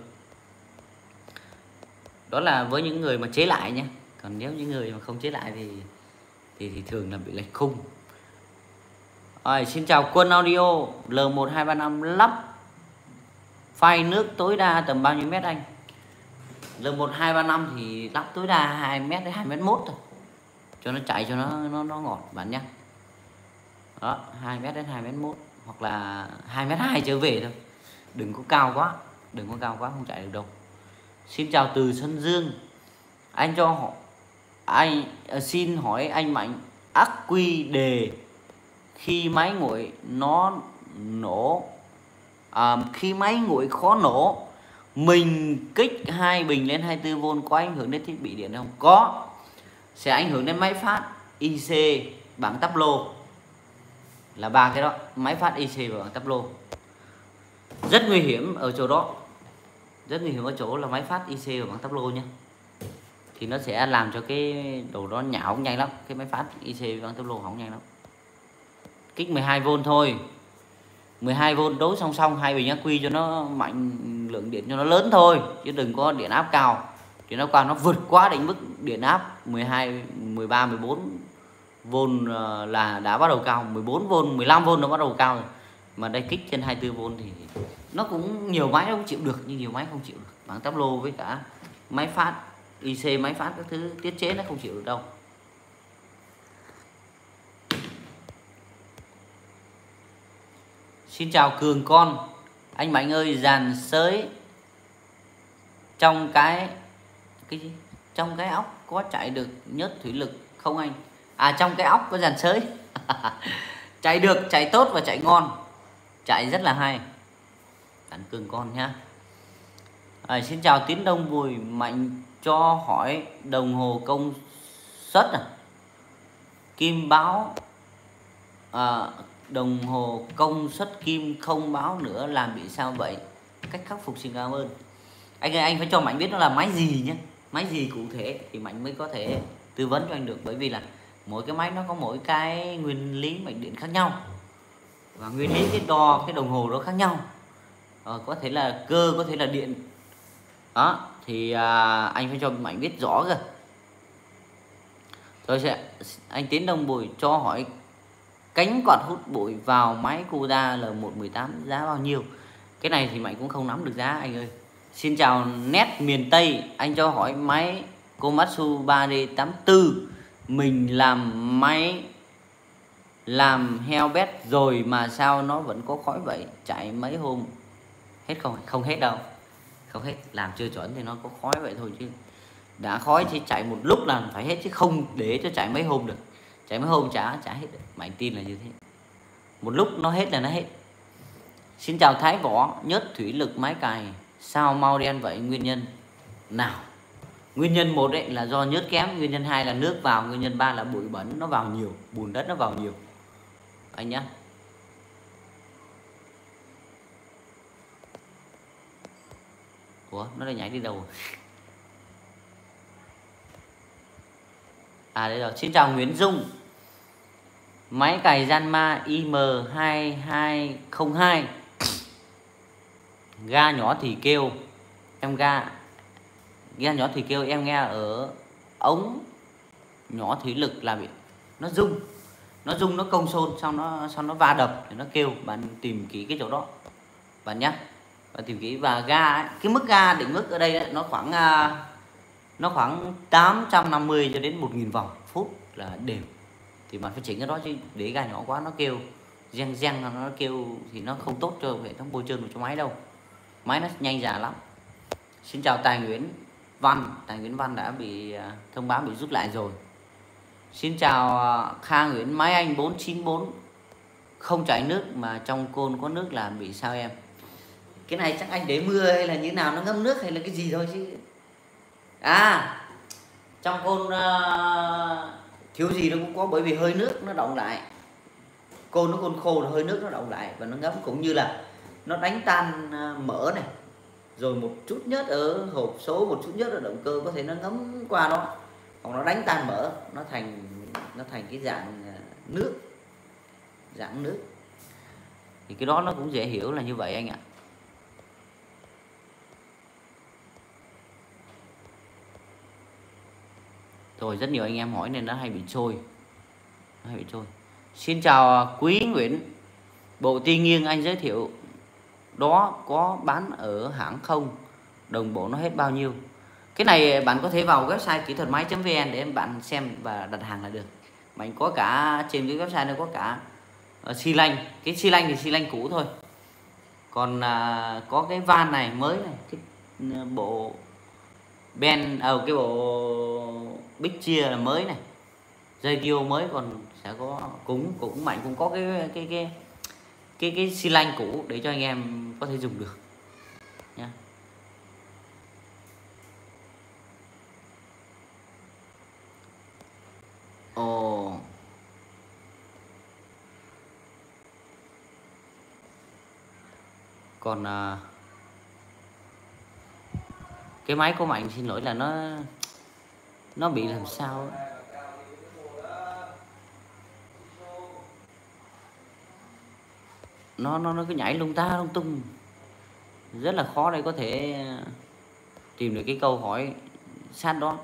Đó là với những người mà chế lại nhé. Còn nếu những người mà không chế lại thì thì, thì thường là bị lệch khung. Rồi, xin chào Quân Audio. L một hai ba năm lắp phay nước tối đa tầm bao nhiêu mét anh? L một hai ba năm thì lắp tối đa hai mét đến hai mét mốt thôi, cho nó chạy cho nó nó nó ngọt bạn nhé. Đó, hai mét đến hai mét mốt, hoặc là hai mét hai trở về thôi. Đừng có cao quá, đừng có cao quá không chạy được đâu. Xin chào từ Sơn Dương. Anh cho họ anh uh, xin hỏi anh Mạnh, ắc quy đề khi máy nguội nó nổ, à, khi máy nguội khó nổ, mình kích hai bình lên hai mươi tư vôn có ảnh hưởng đến thiết bị điện không? Có, sẽ ảnh hưởng đến máy phát, i xê, bảng táp lô, là ba cái đó: máy phát, i xê và bảng táp lô. Rất nguy hiểm ở chỗ đó, rất nguy hiểm ở chỗ là máy phát, i xê và bảng táp lô nhé. Thì nó sẽ làm cho cái đồ đó nhão nhanh lắm. Cái máy phát, i xê và bảng táp lô hỏng nhanh lắm. Kích mười hai vôn thôi, mười hai vôn đấu song song hai bình ắc quy cho nó mạnh, lượng điện cho nó lớn thôi, chứ đừng có điện áp cao. Điện áp cao nó vượt quá định mức điện áp mười hai, mười ba, mười bốn vôn là đã bắt đầu cao, mười bốn vôn, mười lăm vôn nó bắt đầu cao rồi. Mà đây kích trên hai mươi tư vôn thì nó cũng nhiều máy nó cũng chịu được, nhưng nhiều máy không chịu được. Bảng táp lô với cả máy phát, i xê, máy phát các thứ tiết chế nó không chịu được đâu. Xin chào Cường con. Anh Mạnh ơi, dàn sới trong cái cái gì? Trong cái ốc có chạy được nhớt thủy lực không anh? À, trong cái ốc có dàn sới. Chạy được, chạy tốt và chạy ngon, chạy rất là hay. Cảm Cường con nhá. À, xin chào Tiến Đông Bùi. Mạnh cho hỏi đồng hồ công suất à? Kim báo à, đồng hồ công suất kim không báo nữa làm bị sao vậy? Cách khắc phục xin cảm ơn. Anh ơi, anh phải cho Mạnh biết nó là máy gì nhé, máy gì cụ thể thì Mạnh mới có thể tư vấn cho anh được. Bởi vì là mỗi cái máy nó có mỗi cái nguyên lý mạch điện khác nhau, và nguyên lý cái đo cái đồng hồ đó khác nhau. Ờ, có thể là cơ, có thể là điện. Đó, thì à, anh phải cho Mạnh biết rõ cơ. Rồi sẽ anh Tiến Đông Bùi cho hỏi cánh quạt hút bụi vào máy Cuda L một mười tám giá bao nhiêu? Cái này thì Mạnh cũng không nắm được giá anh ơi. Xin chào Nét miền Tây. Anh cho hỏi máy Komatsu ba D tám tư mình làm máy làm heo bét rồi mà sao nó vẫn có khói vậy? Chạy mấy hôm hết không? Không hết đâu, không hết. Làm chưa chuẩn thì nó có khói vậy thôi, chứ đã khói thì chạy một lúc là phải hết, chứ không để cho chạy mấy hôm được. Chạy mấy hôm chả chả hết được. Mạnh tin là như thế, một lúc nó hết là nó hết. Xin chào Thái Võ. Nhớt thủy lực máy cày sao mau đen vậy, nguyên nhân nào? Nguyên nhân một đấy là do nhớt kém, nguyên nhân hai là nước vào, nguyên nhân ba là bụi bẩn nó vào nhiều, bùn đất nó vào nhiều anh nhá. Ủa, nó đã nhảy đi đâu? À đây rồi. Xin chào Nguyễn Dung. Máy cày Janma I M hai hai không hai, ga nhỏ thì kêu em ga ga nhỏ thì kêu em nghe ở ống nhỏ thủy lực là bị nó rung. nó rung, nó công xôn, xong nó xong nó va đập thì nó kêu. Bạn tìm kỹ cái chỗ đó bạn nhé, bạn tìm kỹ. Và ga ấy, cái mức ga định mức ở đây ấy, nó khoảng nó khoảng tám trăm năm mươi cho đến một nghìn vòng phút là đều. Thì bạn phải chỉnh cái đó, chứ để ga nhỏ quá nó kêu reng reng, nó kêu thì nó không tốt cho hệ thống bôi trơn của cho máy đâu, máy nó nhanh già lắm. Xin chào Tài Nguyễn Văn, Tài Nguyễn Văn đã bị thông báo bị rút lại rồi. Xin chào Kha Nguyễn, máy anh bốn chín bốn không chảy nước mà trong côn có nước là bị sao em? Cái này chắc anh để mưa hay là như nào, nó ngâm nước hay là cái gì thôi chứ. À, trong côn uh, thiếu gì nó cũng có, bởi vì hơi nước nó động lại. Côn nó côn khô là hơi nước nó động lại và nó ngấm, cũng như là nó đánh tan mỡ này, rồi một chút nhớt ở hộp số, một chút nhớt ở động cơ có thể nó ngấm qua đó, còn nó đánh tan mỡ, nó thành nó thành cái dạng nước, dạng nước. Thì cái đó nó cũng dễ hiểu là như vậy anh ạ. Rồi rất nhiều anh em hỏi nên nó hay bị trôi, nó hay bị trôi. Xin chào Quý Nguyễn, bộ ti nghiêng anh giới thiệu đó có bán ở hãng không? Đồng bộ nó hết bao nhiêu? Cái này bạn có thể vào website kỹ thuật máy chấm vn để bạn xem và đặt hàng là được. Mình có cả trên cái website này có cả uh, xi lanh. Cái xi lanh thì xi lanh cũ thôi. Còn uh, có cái van này mới này, cái uh, bộ ben ở uh, cái bộ bích chia là mới này, dây tiêu mới, còn sẽ có cũng cũng Mạnh cũng có cái cái cái cái cái xi lanh cũ để cho anh em có thể dùng được nha. Ồ, còn à, cái máy của Mạnh xin lỗi là nó nó bị làm sao ấy. nó nó nó cứ nhảy lung ta lung tung, rất là khó để có thể tìm được cái câu hỏi sát đó.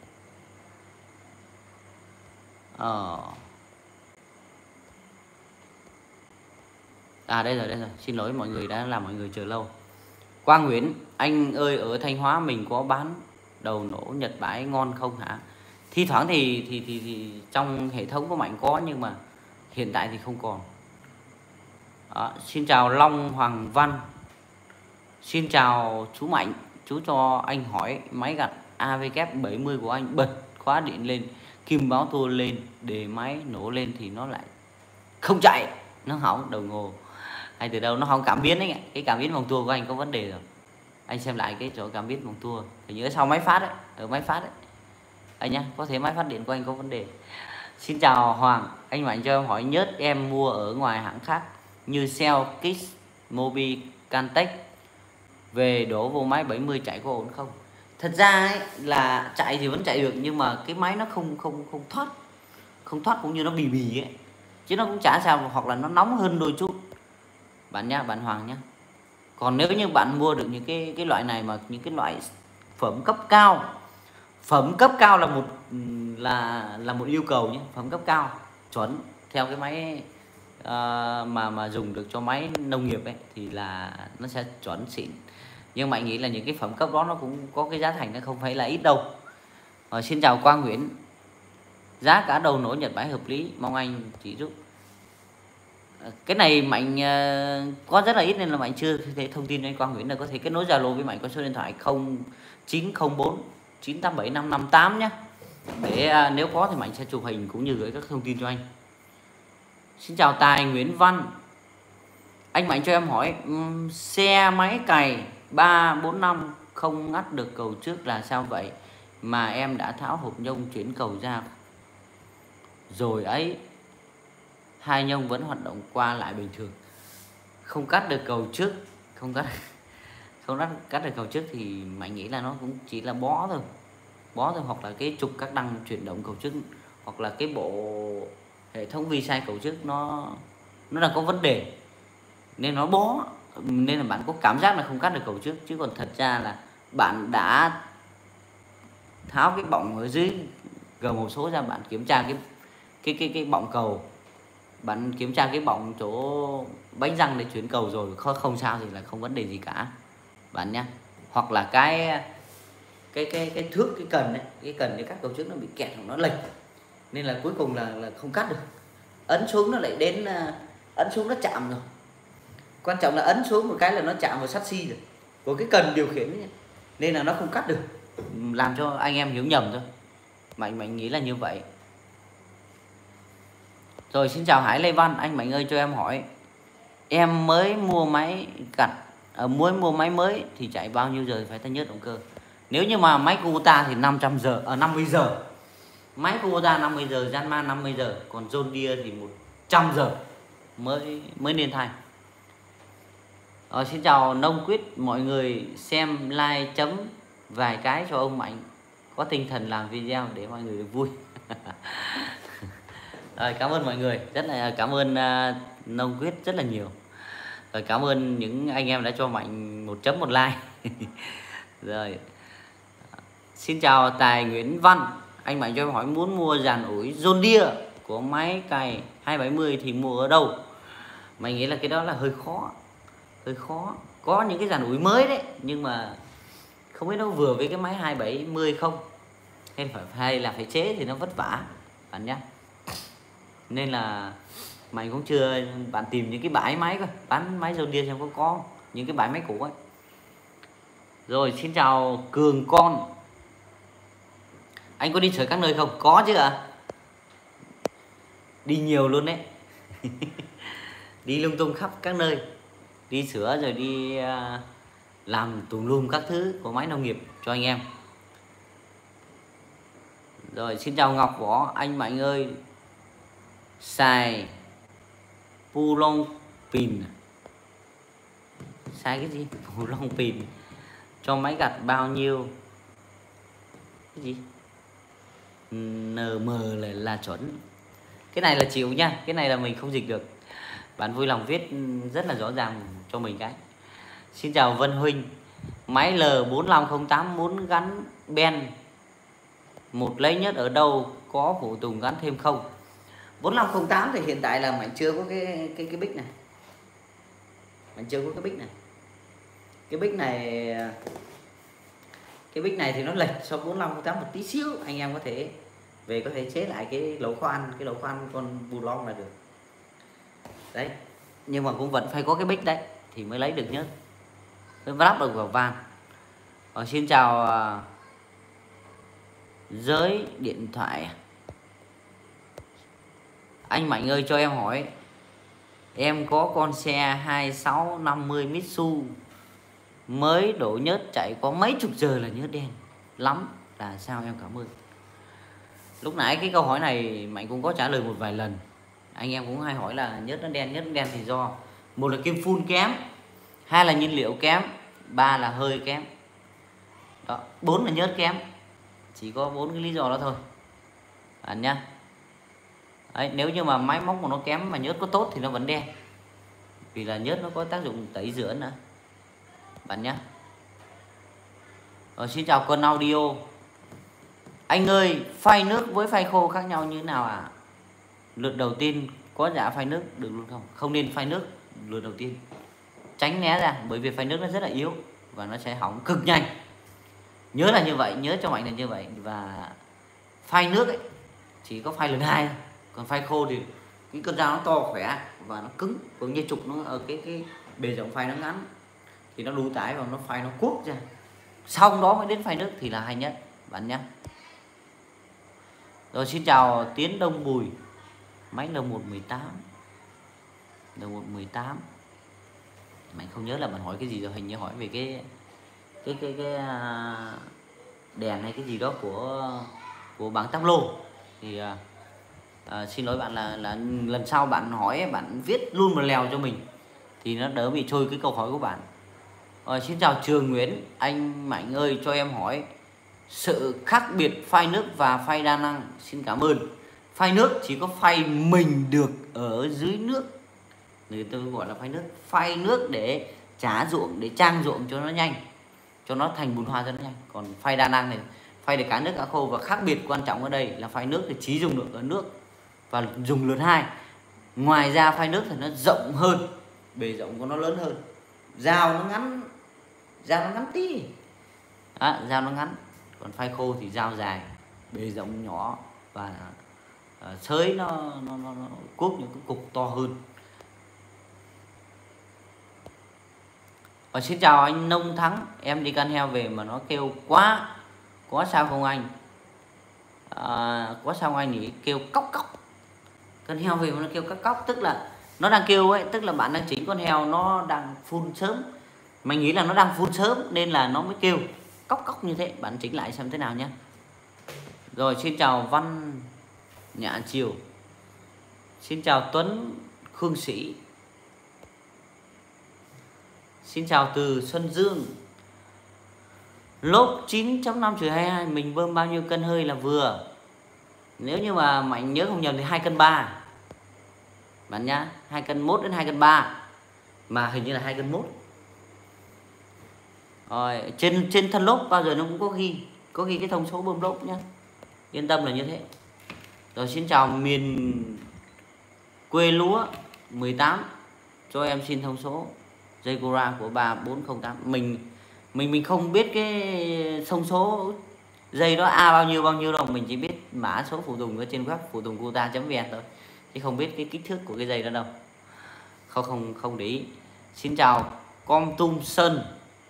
Ờ. À đây rồi, đây rồi. Xin lỗi mọi người đã làm mọi người chờ lâu. Quang Nguyễn, anh ơi ở Thanh Hóa mình có bán đầu nổ Nhật bãi ngon không hả? Thi thoảng thì thì thì, thì trong hệ thống của Mạnh có, nhưng mà hiện tại thì không còn. Đó, xin chào Long Hoàng Văn. Xin chào chú Mạnh, chú cho anh hỏi máy gặt a vê kép bảy mươi của anh bật khóa điện lên, kim báo tua lên, để máy nổ lên thì nó lại không chạy, nó hỏng đầu ngồ. Hay từ đâu nó không cảm biến đấy, cái cảm biến vòng tua của anh có vấn đề rồi. Anh xem lại cái chỗ cảm biến vòng tua, hình như sau máy phát đấy, ở máy phát đấy anh nhá, có thể máy phát điện của anh có vấn đề. Xin chào Hoàng, anh Mạnh cho em hỏi nhớt em mua ở ngoài hãng khác như Shell, Kiss, Mobi, Cantech về đổ vô máy bảy mươi chạy có ổn không? Thật ra ấy, là chạy thì vẫn chạy được, nhưng mà cái máy nó không không không thoát, không thoát cũng như nó bì bì ấy, chứ nó cũng chả sao, hoặc là nó nóng hơn đôi chút bạn nhá, bạn Hoàng nhá. Còn nếu như bạn mua được những cái cái loại này mà những cái loại phẩm cấp cao, phẩm cấp cao là một là là một yêu cầu nhé, phẩm cấp cao chuẩn theo cái máy uh, mà mà dùng được cho máy nông nghiệp ấy thì là nó sẽ chuẩn xịn. Nhưng Mạnh nghĩ là những cái phẩm cấp đó nó cũng có cái giá thành, nó không phải là ít đâu. Rồi, xin chào Quang Nguyễn, giá cả đầu nổ Nhật bãi hợp lý, mong anh chỉ giúp. Cái này Mạnh uh, có rất là ít nên là Mạnh chưa thể thông tin cho anh Quang Nguyễn, là có thể kết nối Zalo với Mạnh có số điện thoại không chín không bốn chín tám bảy năm năm tám nhé, để uh, nếu có thì Mạnh sẽ chụp hình cũng như gửi các thông tin cho anh. Xin chào Tài Nguyễn Văn, anh Mạnh cho em hỏi um, xe máy cày ba bốn năm không ngắt được cầu trước là sao vậy, mà em đã tháo hộp nhông chuyển cầu ra rồi ấy, hai nhông vẫn hoạt động qua lại bình thường, không cắt được cầu trước, không cắt không cắt, cắt được cầu trước thì Mạnh nghĩ là nó cũng chỉ là bó thôi, bó thôi, hoặc là cái trục các đăng chuyển động cầu trước, hoặc là cái bộ hệ thống vi sai cầu trước nó nó đang có vấn đề nên nó bó, nên là bạn có cảm giác là không cắt được cầu trước, chứ còn thật ra là bạn đã tháo cái bọng ở dưới gầm hộp số ra, bạn kiểm tra cái cái cái cái bọng cầu bạn kiểm tra cái bọng chỗ bánh răng để chuyển cầu rồi không, không sao thì là không vấn đề gì cả bạn nhé. Hoặc là cái cái cái cái thước cái cần đấy, cái cần cái cắt cầu trước nó bị kẹt hoặc nó lệch nên là cuối cùng là là không cắt được. Ấn xuống nó lại đến, ấn xuống nó chạm rồi, quan trọng là ấn xuống một cái là nó chạm vào sắt xi rồi của cái cần điều khiển ấy. Nên là nó không cắt được, làm cho anh em hiểu nhầm thôi. Mạnh Mạnh nghĩ là như vậy. Rồi, xin chào Hải Lê Văn. Anh Mạnh ơi cho em hỏi, em mới mua máy gặt, ở mới mua máy mới thì chạy bao nhiêu giờ phải thay nhớt động cơ? Nếu như mà máy Kubota thì năm trăm giờ, ở năm mươi giờ. Máy Kubota năm mươi giờ, Janman năm mươi giờ, còn John Deere thì một trăm giờ mới mới nên thay. Rồi, xin chào Nông Quyết, mọi người xem like chấm vài cái cho ông Mạnh có tinh thần làm video để mọi người được vui. Rồi, cảm ơn mọi người, rất là cảm ơn uh, Nông Quyết rất là nhiều. Rồi, cảm ơn những anh em đã cho Mạnh một chấm một like. Rồi, xin chào Tài Nguyễn Văn. Anh Mạnh cho em hỏi, muốn mua dàn ủi John Deere của máy cày hai bảy mươi thì mua ở đâu? Mình nghĩ là cái đó là hơi khó, hơi khó. Có những cái dàn ủi mới đấy, nhưng mà không biết nó vừa với cái máy hai bảy mươi không, hay phải hay là phải chế thì nó vất vả bạn nhé. Nên là Mạnh cũng chưa, bạn tìm những cái bãi máy coi, bán máy John Deere xem có có những cái bãi máy cũ ấy. Rồi, xin chào Cường Con. Anh có đi sửa các nơi không? Có chứ ạ. À? Đi nhiều luôn đấy. Đi lung tung khắp các nơi, đi sửa rồi đi uh, làm tùm lum các thứ của máy nông nghiệp cho anh em. Rồi, xin chào Ngọc Võ. Anh Mạnh ơi, xài Pulong pin, xài cái gì? Pulong pin cho máy gặt bao nhiêu? Cái gì? en em là, là chuẩn. Cái này là chịu nha, cái này là mình không dịch được. Bạn vui lòng viết rất là rõ ràng cho mình cái. Xin chào Vân Huynh. Máy L bốn năm không tám muốn gắn ben một lấy nhất ở đâu, có phụ tùng gắn thêm không? Bốn năm không tám thì hiện tại là Mạnh chưa có cái cái cái bích này. Mạnh chưa có cái bích này. Cái bích này Cái bích này thì nó lệch so bốn năm không tám một tí xíu. Anh em có thể về có thể chế lại cái lỗ khoan, cái lỗ khoan con bù long là được. Đấy, nhưng mà cũng vẫn phải có cái bích đấy thì mới lấy được nhớ, mới lắp được vào van. Ờ, xin chào uh, giới điện thoại. Anh Mạnh ơi cho em hỏi, em có con xe hai sáu năm mươi Mitsu mới đổ nhớt chạy có mấy chục giờ là nhớt đen lắm, là sao em? Cảm ơn. Lúc nãy cái câu hỏi này Mạnh cũng có trả lời một vài lần. Anh em cũng hay hỏi là nhớt nó đen, nhớt nó đen thì do một là kim phun kém, hai là nhiên liệu kém, ba là hơi kém, đó, bốn là nhớt kém. Chỉ có bốn cái lý do đó thôi bạn nhá. Đấy, nếu như mà máy móc của nó kém mà nhớt có tốt thì nó vẫn đen, vì là nhớt nó có tác dụng tẩy rửa nữa bạn nhé. Rồi, xin chào Quân Audio. Anh ơi, phay nước với phay khô khác nhau như thế nào ạ? À? Lượt đầu tiên có giả phay nước được luôn không? Không nên phay nước lượt đầu tiên, tránh né ra, bởi vì phay nước nó rất là yếu và nó sẽ hỏng cực nhanh. Nhớ là như vậy, nhớ cho Mạnh là như vậy. Và phay nước ấy chỉ có phay lần hai thôi, còn phay khô thì cái con dao nó to khỏe và nó cứng, còn như trục nó ở cái cái bề rộng phay nó ngắn thì nó đủ tải và nó phay nó cuốc ra, xong đó mới đến phay nước thì là hay nhất bạn nhé. Rồi, xin chào Tiến Đông Bùi. Máy L một một tám, L một một tám, Mạnh không nhớ là bạn hỏi cái gì rồi, hình như hỏi về cái cái cái cái đèn hay cái gì đó của của bảng táp lô thì à, xin lỗi bạn là là lần sau bạn hỏi bạn viết luôn một lèo cho mình thì nó đỡ bị trôi cái câu hỏi của bạn. Rồi, xin chào Trường Nguyễn. Anh Mạnh ơi cho em hỏi sự khác biệt phay nước và phay đa năng. Xin cảm ơn. Phay nước chỉ có phay mình được ở dưới nước, người tôi gọi là phay nước. Phay nước để trả ruộng, để trang ruộng cho nó nhanh, cho nó thành bùn hoa cho nó nhanh. Còn phay đa năng này phay để cá nước cá khô, và khác biệt quan trọng ở đây là phay nước thì chỉ dùng được ở nước và dùng lượt hai. Ngoài ra phai nước thì nó rộng hơn, bề rộng của nó lớn hơn, dao nó ngắn, dao nó ngắn tí, đó, dao nó ngắn. Còn phai khô thì dao dài, bề rộng nhỏ và uh, sới nó, nó, nó, nó cuốc những cái cục to hơn. Và xin chào anh Nông Thắng, em đi căn heo về mà nó kêu quá, có sao không anh? À, có sao không anh nhỉ? Kêu cóc cóc. Con heo về mà nó kêu cóc cóc tức là nó đang kêu ấy, tức là bạn đang chỉnh con heo nó đang phun sớm. Mình nghĩ là nó đang phun sớm nên là nó mới kêu cóc cóc như thế. Bạn chỉnh lại xem thế nào nhé. Rồi xin chào Văn Nhã Triều, xin chào Tuấn Khương Sĩ, xin chào từ Xuân Dương. Lốp chín chấm năm trừ hai mươi hai mình bơm bao nhiêu cân hơi là vừa? Nếu như mà Mạnh nhớ không nhầm thì hai cân ba bạn nhá, hai cân mốt đến hai cân ba, mà hình như là hai cân mốt. Rồi trên trên thân lốp bao giờ nó cũng có ghi, có ghi cái thông số bơm lốp nhá, yên tâm là như thế. Rồi xin chào miền quê lúa mười tám, cho em xin thông số dây Cora của ba bốn không tám. Mình mình mình không biết cái thông số dây đó A bao nhiêu bao nhiêu đâu, mình chỉ biết mã số phụ tùng ở trên web phụ tùng kubota chấm vn thôi, chứ không biết cái kích thước của cái dây đó đâu, không không không để ý. Xin chào Com Tum Sơn,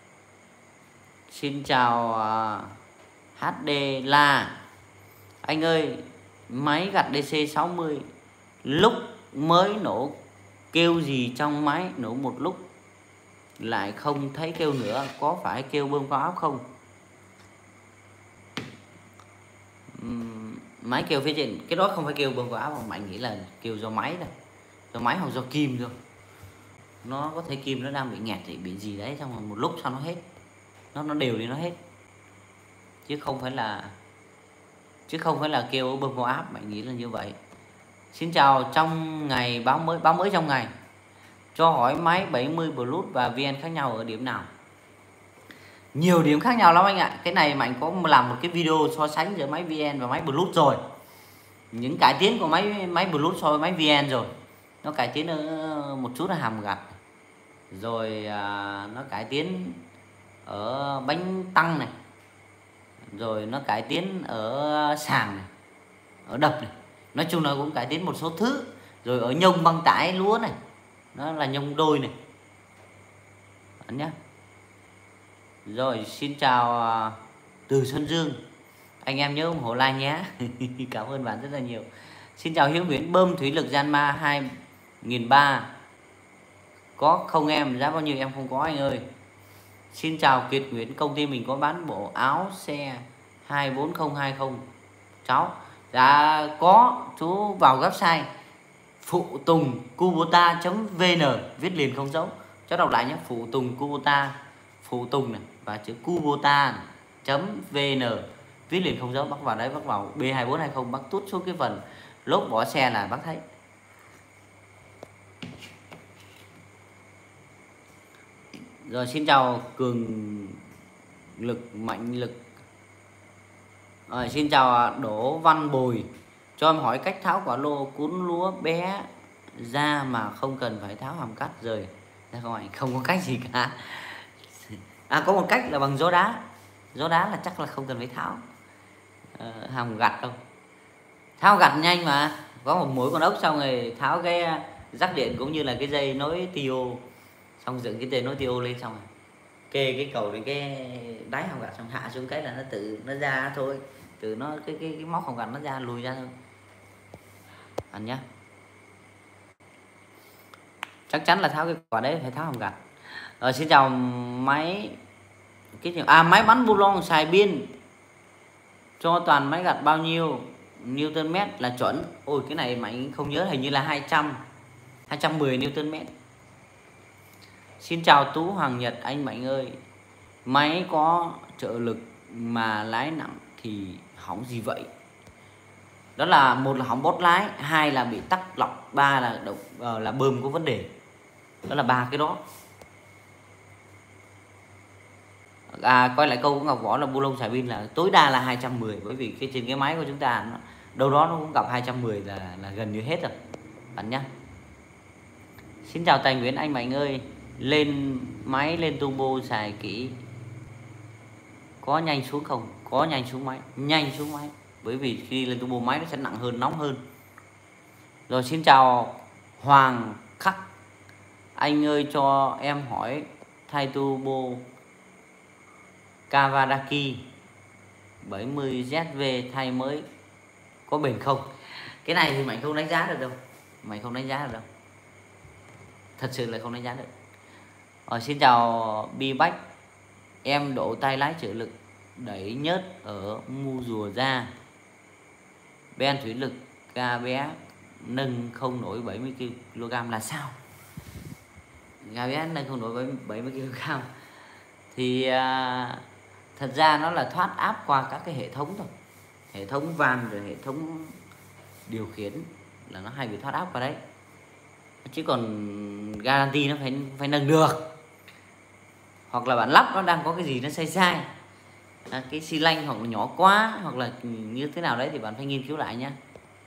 xin chào uh, hát đê La. Anh ơi, máy gặt đê xê sáu mươi lúc mới nổ kêu gì trong máy, nổ một lúc lại không thấy kêu nữa, có phải kêu bơm cao áp không? Uhm, máy kêu phía trên cái đó không phải kêu bơm cao áp, mà anh nghĩ là kêu do máy thôi, do máy hoặc do kim thôi. Nó có thể kim nó đang bị nghẹt thì bị gì đấy, xong rồi một lúc sau nó hết, nó nó đều đi nó hết, chứ không phải là chứ không phải là kêu bơm cao áp, bạn nghĩ là như vậy. Xin chào trong ngày báo mới, báo mới trong ngày, cho hỏi máy bảy mươi Bluetooth và vê en khác nhau ở điểm nào? Nhiều điểm khác nhau lắm anh ạ. Cái này Mạnh có làm một cái video so sánh giữa máy vê en và máy Bluetooth rồi, những cải tiến của máy máy Bluetooth so với máy vê en rồi. Nó cải tiến ở một chút là hàm gặt, rồi à, nó cải tiến ở bánh tăng này, rồi nó cải tiến ở sàng này, ở đập này, nói chung là cũng cải tiến một số thứ. Rồi ở nhông băng tải lúa này, nó là nhông đôi này bạn nhé. Rồi xin chào uh, từ Xuân Dương, anh em nhớ ủng hộ like nhé. Cảm ơn bạn rất là nhiều. Xin chào Hiếu Nguyễn, bơm thủy lực Janma hai nghìn ba trăm có không em, giá bao nhiêu em không có anh ơi. Xin chào Kiệt Nguyễn, công ty mình có bán bộ áo xe hai bốn không hai không cháu. Dạ có, chú vào website phụ tùng kubota chấm vn, viết liền không dấu. Cháu đọc lại nhé, phụ tùng Kubota, phụ tùng này và chữ kubota chấm vn, viết liền không dấu, bắt vào đấy, bắt vào B hai bốn hai không, bắt tút xuống cái phần lốp vỏ xe là bác thấy. Rồi xin chào Cường Lực, Mạnh Lực. Rồi xin chào Đỗ Văn Bồi, cho em hỏi cách tháo quả lô cuốn lúa bé ra mà không cần phải tháo hàm cắt rời. Không anh, không có cách gì cả. À có một cách là bằng gió đá, gió đá là chắc là không cần phải tháo uh, hàm gặt đâu, tháo gặt nhanh mà, có một mũi con ốc xong rồi tháo cái rắc điện cũng như là cái dây nối tiêu, xong dựng cái dây nối tiêu lên, xong rồi kê cái cầu đến cái đáy hàm gặt, xong hạ xuống cái là nó tự nó ra thôi, từ nó cái cái cái móc hàm gặt nó ra lùi ra thôi anh nhá. Chắc chắn là tháo cái quả đấy phải tháo hàm gặt. Rồi xin chào máy cái gì à máy bắn bu lon xài pin cho toàn máy gặt bao nhiêu Newton mét là chuẩn? Ôi cái này Mạnh không nhớ, hình như là hai trăm, hai trăm mười Newton mét. Xin chào Tú Hoàng Nhật, anh Mạnh ơi, máy có trợ lực mà lái nặng thì hỏng gì vậy? Đó là một là hỏng bót lái, hai là bị tắc lọc, ba là động, uh, là bơm có vấn đề. Đó là ba cái đó. À, quay lại câu của Ngọc Võ là bu lông xài pin là tối đa là hai trăm mười, bởi vì cái trên cái máy của chúng ta nó, đâu đó nó cũng gặp hai trăm mười là là gần như hết rồi bạn nhá. Xin chào Tài Nguyễn, anh Mạnh ơi, lên máy lên turbo xài kỹ có nhanh xuống không? Có nhanh xuống máy, nhanh xuống máy. Bởi vì khi lên turbo máy nó sẽ nặng hơn, nóng hơn. Rồi xin chào Hoàng Khắc, anh ơi cho em hỏi thay turbo Kawasaki bảy mươi Z V thay mới có bền không? Cái này thì Mạnh không đánh giá được đâu, Mạnh không đánh giá được đâu, thật sự là không đánh giá được. Rồi, xin chào Bi Bách, em đổ tay lái trợ lực đẩy nhớt ở mu rùa ra, ben thủy lực ga bé nâng không nổi bảy mươi ki lô gam là sao? Ga bé nâng không nổi bảy mươi ki lô gam thì à, thật ra nó là thoát áp qua các cái hệ thống thôi, hệ thống van rồi hệ thống điều khiển là nó hay bị thoát áp vào đấy, chứ còn guarantee nó phải phải nâng được, hoặc là bạn lắp nó đang có cái gì nó sai sai, à, cái xi lanh hoặc là nhỏ quá hoặc là như thế nào đấy thì bạn phải nghiên cứu lại nhé.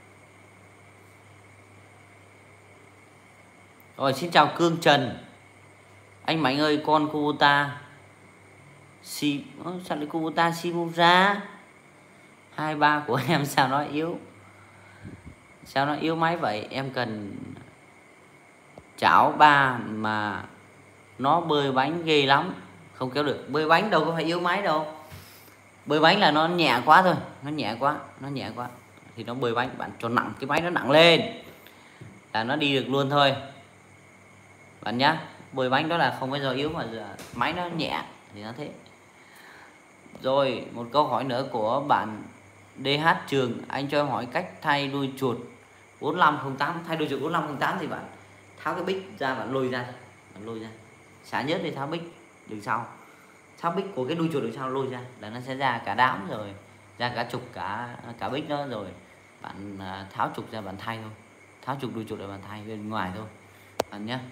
Rồi, xin chào Cương Trần, anh Mạnh ơi, con Kubota si sao lại Kubota Shimura hai ba của em sao nó yếu, sao nó yếu máy vậy? Em cần chảo ba mà nó bơi bánh ghê lắm, không kéo được. Bơi bánh đâu có phải yếu máy đâu, bơi bánh là nó nhẹ quá thôi, nó nhẹ quá, nó nhẹ quá thì nó bơi bánh. Bạn cho nặng cái máy nó nặng lên là nó đi được luôn thôi bạn nhá. Bơi bánh đó là không phải do yếu mà giờ máy nó nhẹ thì nó thế. Rồi, một câu hỏi nữa của bạn đê hát Trường, anh cho em hỏi cách thay đuôi chuột bốn lăm không tám. Thay đuôi chuột bốn lăm không tám thì bạn tháo cái bích ra, bạn lôi ra, bạn lôi ra, xả nhớt để tháo bích đường sau, tháo bích của cái đuôi chuột đường sau lôi ra là nó sẽ ra cả đám rồi, ra cả trục, cả cả bích đó, rồi bạn tháo trục ra bạn thay thôi, tháo trục đuôi chuột để bạn thay bên ngoài thôi bạn nhé.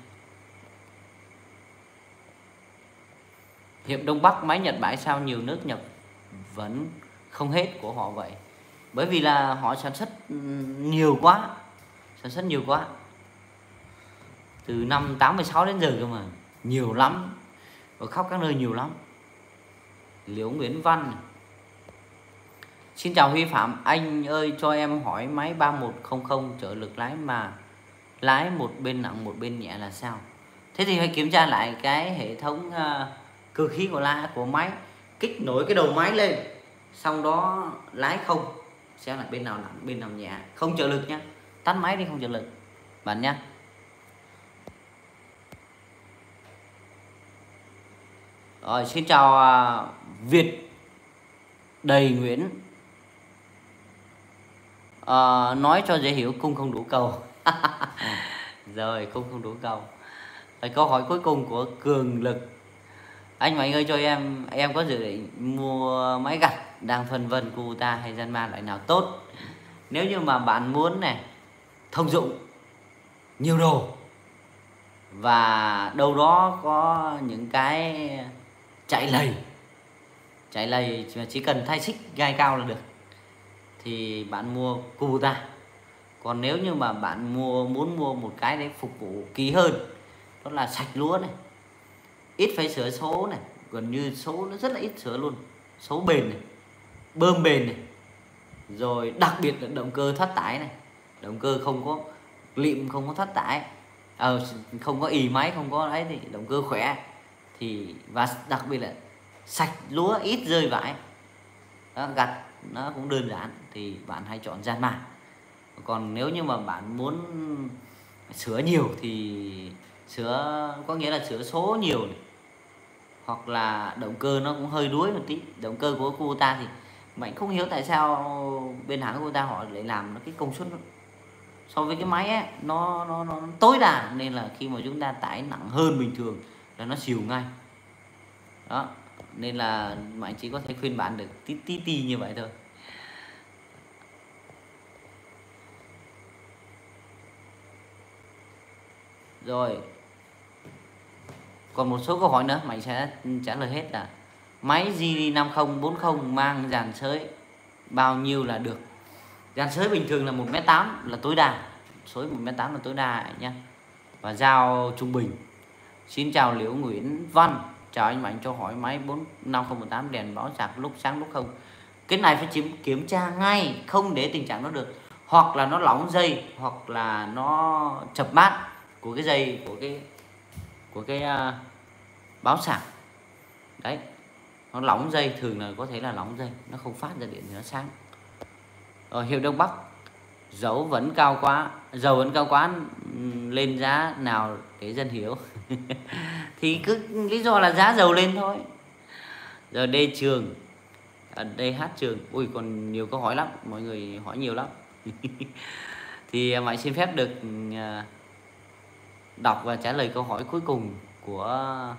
Hiệp Đông Bắc máy Nhật bãi sao nhiều nước nhập vẫn không hết của họ vậy? Bởi vì là họ sản xuất nhiều quá, sản xuất nhiều quá, từ năm tám mươi sáu đến giờ cơ mà, nhiều lắm, ở khắp các nơi nhiều lắm. Liễu Nguyễn Văn, xin chào Huy Phạm, anh ơi cho em hỏi máy ba một không không trợ lực lái mà lái một bên nặng một bên nhẹ là sao? Thế thì phải kiểm tra lại cái hệ thống uh, cơ khí của la của máy, kích nổi cái đầu máy lên, xong đó lái không, xem là bên nào nặng bên nào nhẹ, không trợ lực nhá, tắt máy đi không trợ lực bạn nhá. Rồi, xin chào uh, Việt Đầy Nguyễn, uh, nói cho dễ hiểu, cung không đủ cầu. Rồi, cung không đủ cầu. Rồi, câu hỏi cuối cùng của Cường Lực, anh Mạnh ơi cho em em có dự định mua máy gặt, đang phân vân Kubota hay Yanmar loại nào tốt. Nếu như mà bạn muốn này thông dụng, nhiều đồ và đâu đó có những cái chạy lầy, chạy lầy chỉ cần thay xích gai cao là được thì bạn mua Kubota. Còn nếu như mà bạn mua muốn mua một cái đấy phục vụ kỹ hơn, đó là sạch lúa này, ít phải sửa số này, gần như số nó rất là ít sửa luôn, số bền này, bơm bền này, rồi đặc biệt là động cơ thoát tải này, động cơ không có lịm, không có thoát tải, à, không có ì máy, không có ấy thì động cơ khỏe thì, và đặc biệt là sạch lúa, ít rơi vãi đó, gặt nó cũng đơn giản thì bạn hãy chọn Yanmar. Còn nếu như mà bạn muốn sửa nhiều thì sửa có nghĩa là sửa số nhiều này, hoặc là động cơ nó cũng hơi đuối một tí. Động cơ của Kubota thì Mạnh không hiểu tại sao bên hãng Kubota họ lại làm nó cái công suất nó, so với cái máy ấy, nó, nó nó tối đa, nên là khi mà chúng ta tải nặng hơn bình thường là nó xìu ngay đó, nên là Mạnh chỉ có thể khuyên bạn được tí tí tí như vậy thôi. Rồi, còn một số câu hỏi nữa Mạnh sẽ trả lời hết. Là máy G D năm không bốn không mang dàn xới bao nhiêu là được? Dàn xới bình thường là một mét tám là tối đa, xới một mét tám là tối đa nhé. và dao trung bình. Xin chào Liễu Nguyễn Văn, chào anh Mạnh, cho hỏi máy bốn năm không một tám đèn báo sạc lúc sáng lúc không. Cái này phải kiểm kiểm tra ngay, không để tình trạng nó được, hoặc là nó lỏng dây, hoặc là nó chập mát của cái dây của cái của cái uh, báo sạc đấy, nó lỏng dây, thường là có thể là lỏng dây, nó không phát ra điện thì nó sáng. Rồi, hiệu Đông Bắc, dầu vẫn cao quá, dầu vẫn cao quá, lên giá nào để dân hiểu. Thì cứ lý do là giá dầu lên thôi. Rồi D Trường, à, đê hát Trường, ui còn nhiều câu hỏi lắm, mọi người hỏi nhiều lắm. Thì Mạnh xin phép được đọc và trả lời câu hỏi cuối cùng của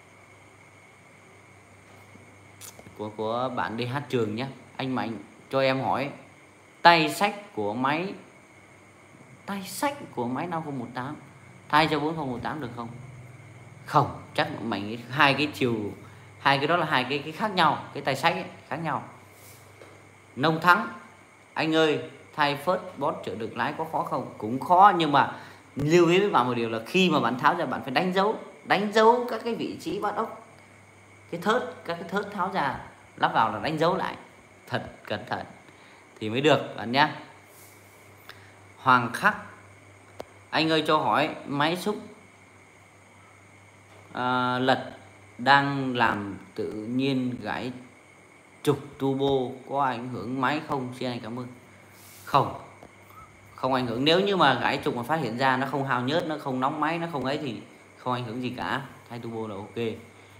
của của bạn đê hát Trường nhé. Anh Mạnh cho em hỏi tay sách của máy tay sách của máy năm không một tám thay cho bốn không một tám được không? Không, chắc Mạnh nghĩ hai cái chiều, hai cái đó là hai cái cái khác nhau, cái tay sách ấy, khác nhau. Nông Thắng, anh ơi thay phớt bót trợ được lái có khó không? Cũng khó, nhưng mà lưu ý với bạn một điều là khi mà bạn tháo ra bạn phải đánh dấu đánh dấu các cái vị trí bắt ốc, cái thớt, các cái thớt tháo ra lắp vào là đánh dấu lại thật cẩn thận thì mới được bạn nhé. Hoàng Khắc, anh ơi cho hỏi máy xúc à, lật đang làm tự nhiên gãy trục turbo có ảnh hưởng máy không? Xin anh cảm ơn. Không, không ảnh hưởng. Nếu như mà gãy trục mà phát hiện ra nó không hao nhớt, nó không nóng máy, nó không ấy thì không ảnh hưởng gì cả, thay turbo là ok.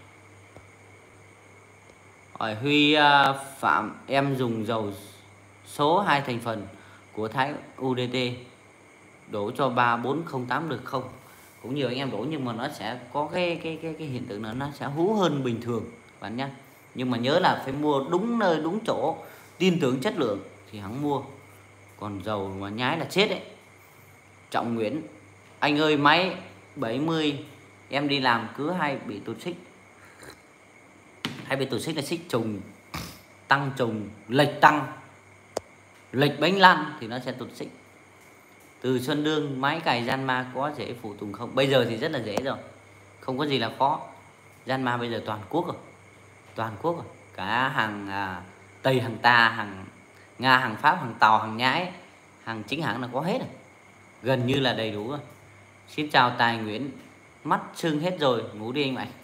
Hỏi Huy uh, Phạm, em dùng dầu số hai thành phần của Thái u đê tê đổ cho ba bốn không tám được không? Cũng nhiều anh em đổ nhưng mà nó sẽ có cái cái cái, cái hiện tượng là nó sẽ hú hơn bình thường bạn nhé. Nhưng mà nhớ là phải mua đúng nơi đúng chỗ, tin tưởng chất lượng thì hãng mua, còn dầu mà nhái là chết đấy. Trọng Nguyễn, anh ơi máy bảy mươi em đi làm cứ hay bị tụt xích, hay bị tụt xích là xích trùng tăng trùng, lệch tăng lệch bánh lăn thì nó sẽ tụt xích. Từ Xuân Đương, máy cài Janma có dễ phụ tùng không? Bây giờ thì rất là dễ rồi, không có gì là khó. Janma bây giờ toàn quốc rồi, toàn quốc rồi, cả hàng à, Tây, hàng Ta, hàng Nga, hàng Pháp, hàng Tàu, hàng Nhái, hàng chính hãng là có hết rồi, gần như là đầy đủ rồi. Xin chào Tài Nguyễn, mắt sưng hết rồi, ngủ đi anh Mạnh.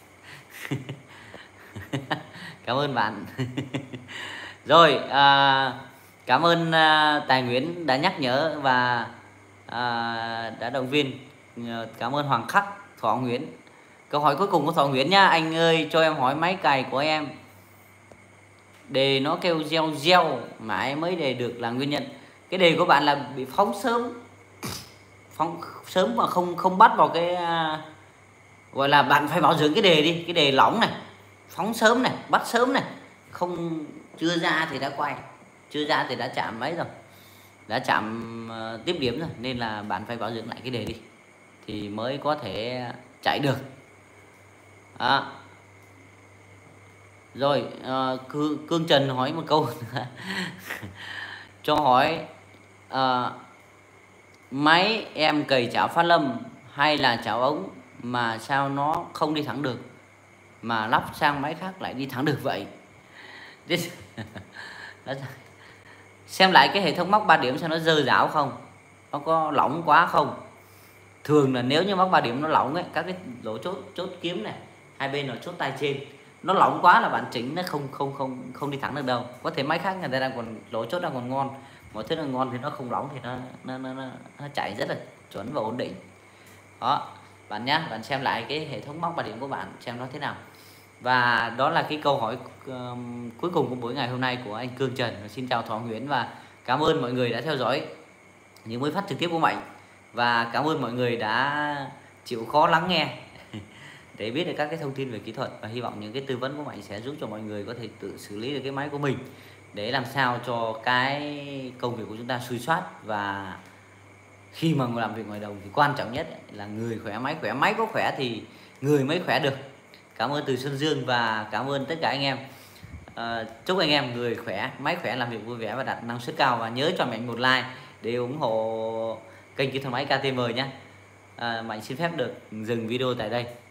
Cảm ơn bạn. Rồi à, cảm ơn à, Tài Nguyễn đã nhắc nhở và à, đã động viên. Cảm ơn Hoàng Khắc, Thọ Nguyễn. Câu hỏi cuối cùng của Thọ Nguyễn nha. Anh ơi cho em hỏi máy cày của em đề nó kêu gieo gieo mà em mới đề được là nguyên nhân. Cái đề của bạn là bị phóng sớm, phóng sớm mà không không bắt vào cái uh, gọi là bạn phải bảo dưỡng cái đề đi, cái đề lỏng này, phóng sớm này, bắt sớm này, không chưa ra thì đã quay, chưa ra thì đã chạm mấy rồi, đã chạm uh, tiếp điểm rồi, nên là bạn phải bảo dưỡng lại cái đề đi thì mới có thể chạy được. À. Rồi uh, Cương, Cương Trần hỏi một câu nữa. Cho hỏi uh, máy em cầy chảo pha lâm hay là chảo ống mà sao nó không đi thẳng được, mà lắp sang máy khác lại đi thẳng được vậy? Xem lại cái hệ thống móc ba điểm xem nó dơ dảo không, nó có lỏng quá không. Thường là nếu như móc ba điểm nó lỏng ấy, các cái lỗ chốt chốt kiếm này, hai bên là chốt tay trên, nó lỏng quá là bạn chỉnh nó không không không không đi thẳng được đâu. Có thể máy khác người ta đang còn lỗ chốt đang còn ngon, mọi thứ là ngon thì nó không lỏng thì nó nó, nó, nó, nó chạy rất là chuẩn và ổn định. Đó bạn nhé, bạn xem lại cái hệ thống móc ba điểm của bạn xem nó thế nào. Và đó là cái câu hỏi uh, cuối cùng của buổi ngày hôm nay của anh Cương Trần. Xin chào Thọ Nguyễn và cảm ơn mọi người đã theo dõi những buổi phát trực tiếp của Mạnh, và cảm ơn mọi người đã chịu khó lắng nghe để biết được các cái thông tin về kỹ thuật, và hy vọng những cái tư vấn của Mạnh sẽ giúp cho mọi người có thể tự xử lý được cái máy của mình để làm sao cho cái công việc của chúng ta xuôi soát. Và khi mà làm việc ngoài đồng thì quan trọng nhất là người khỏe máy khỏe, máy có khỏe thì người mới khỏe được. Cảm ơn từ Xuân Dương và cảm ơn tất cả anh em. À, chúc anh em người khỏe, máy khỏe, làm việc vui vẻ và đạt năng suất cao, và nhớ cho Mạnh một like để ủng hộ kênh kỹ thuật máy ca tê em nhé. à, Mạnh xin phép được dừng video tại đây.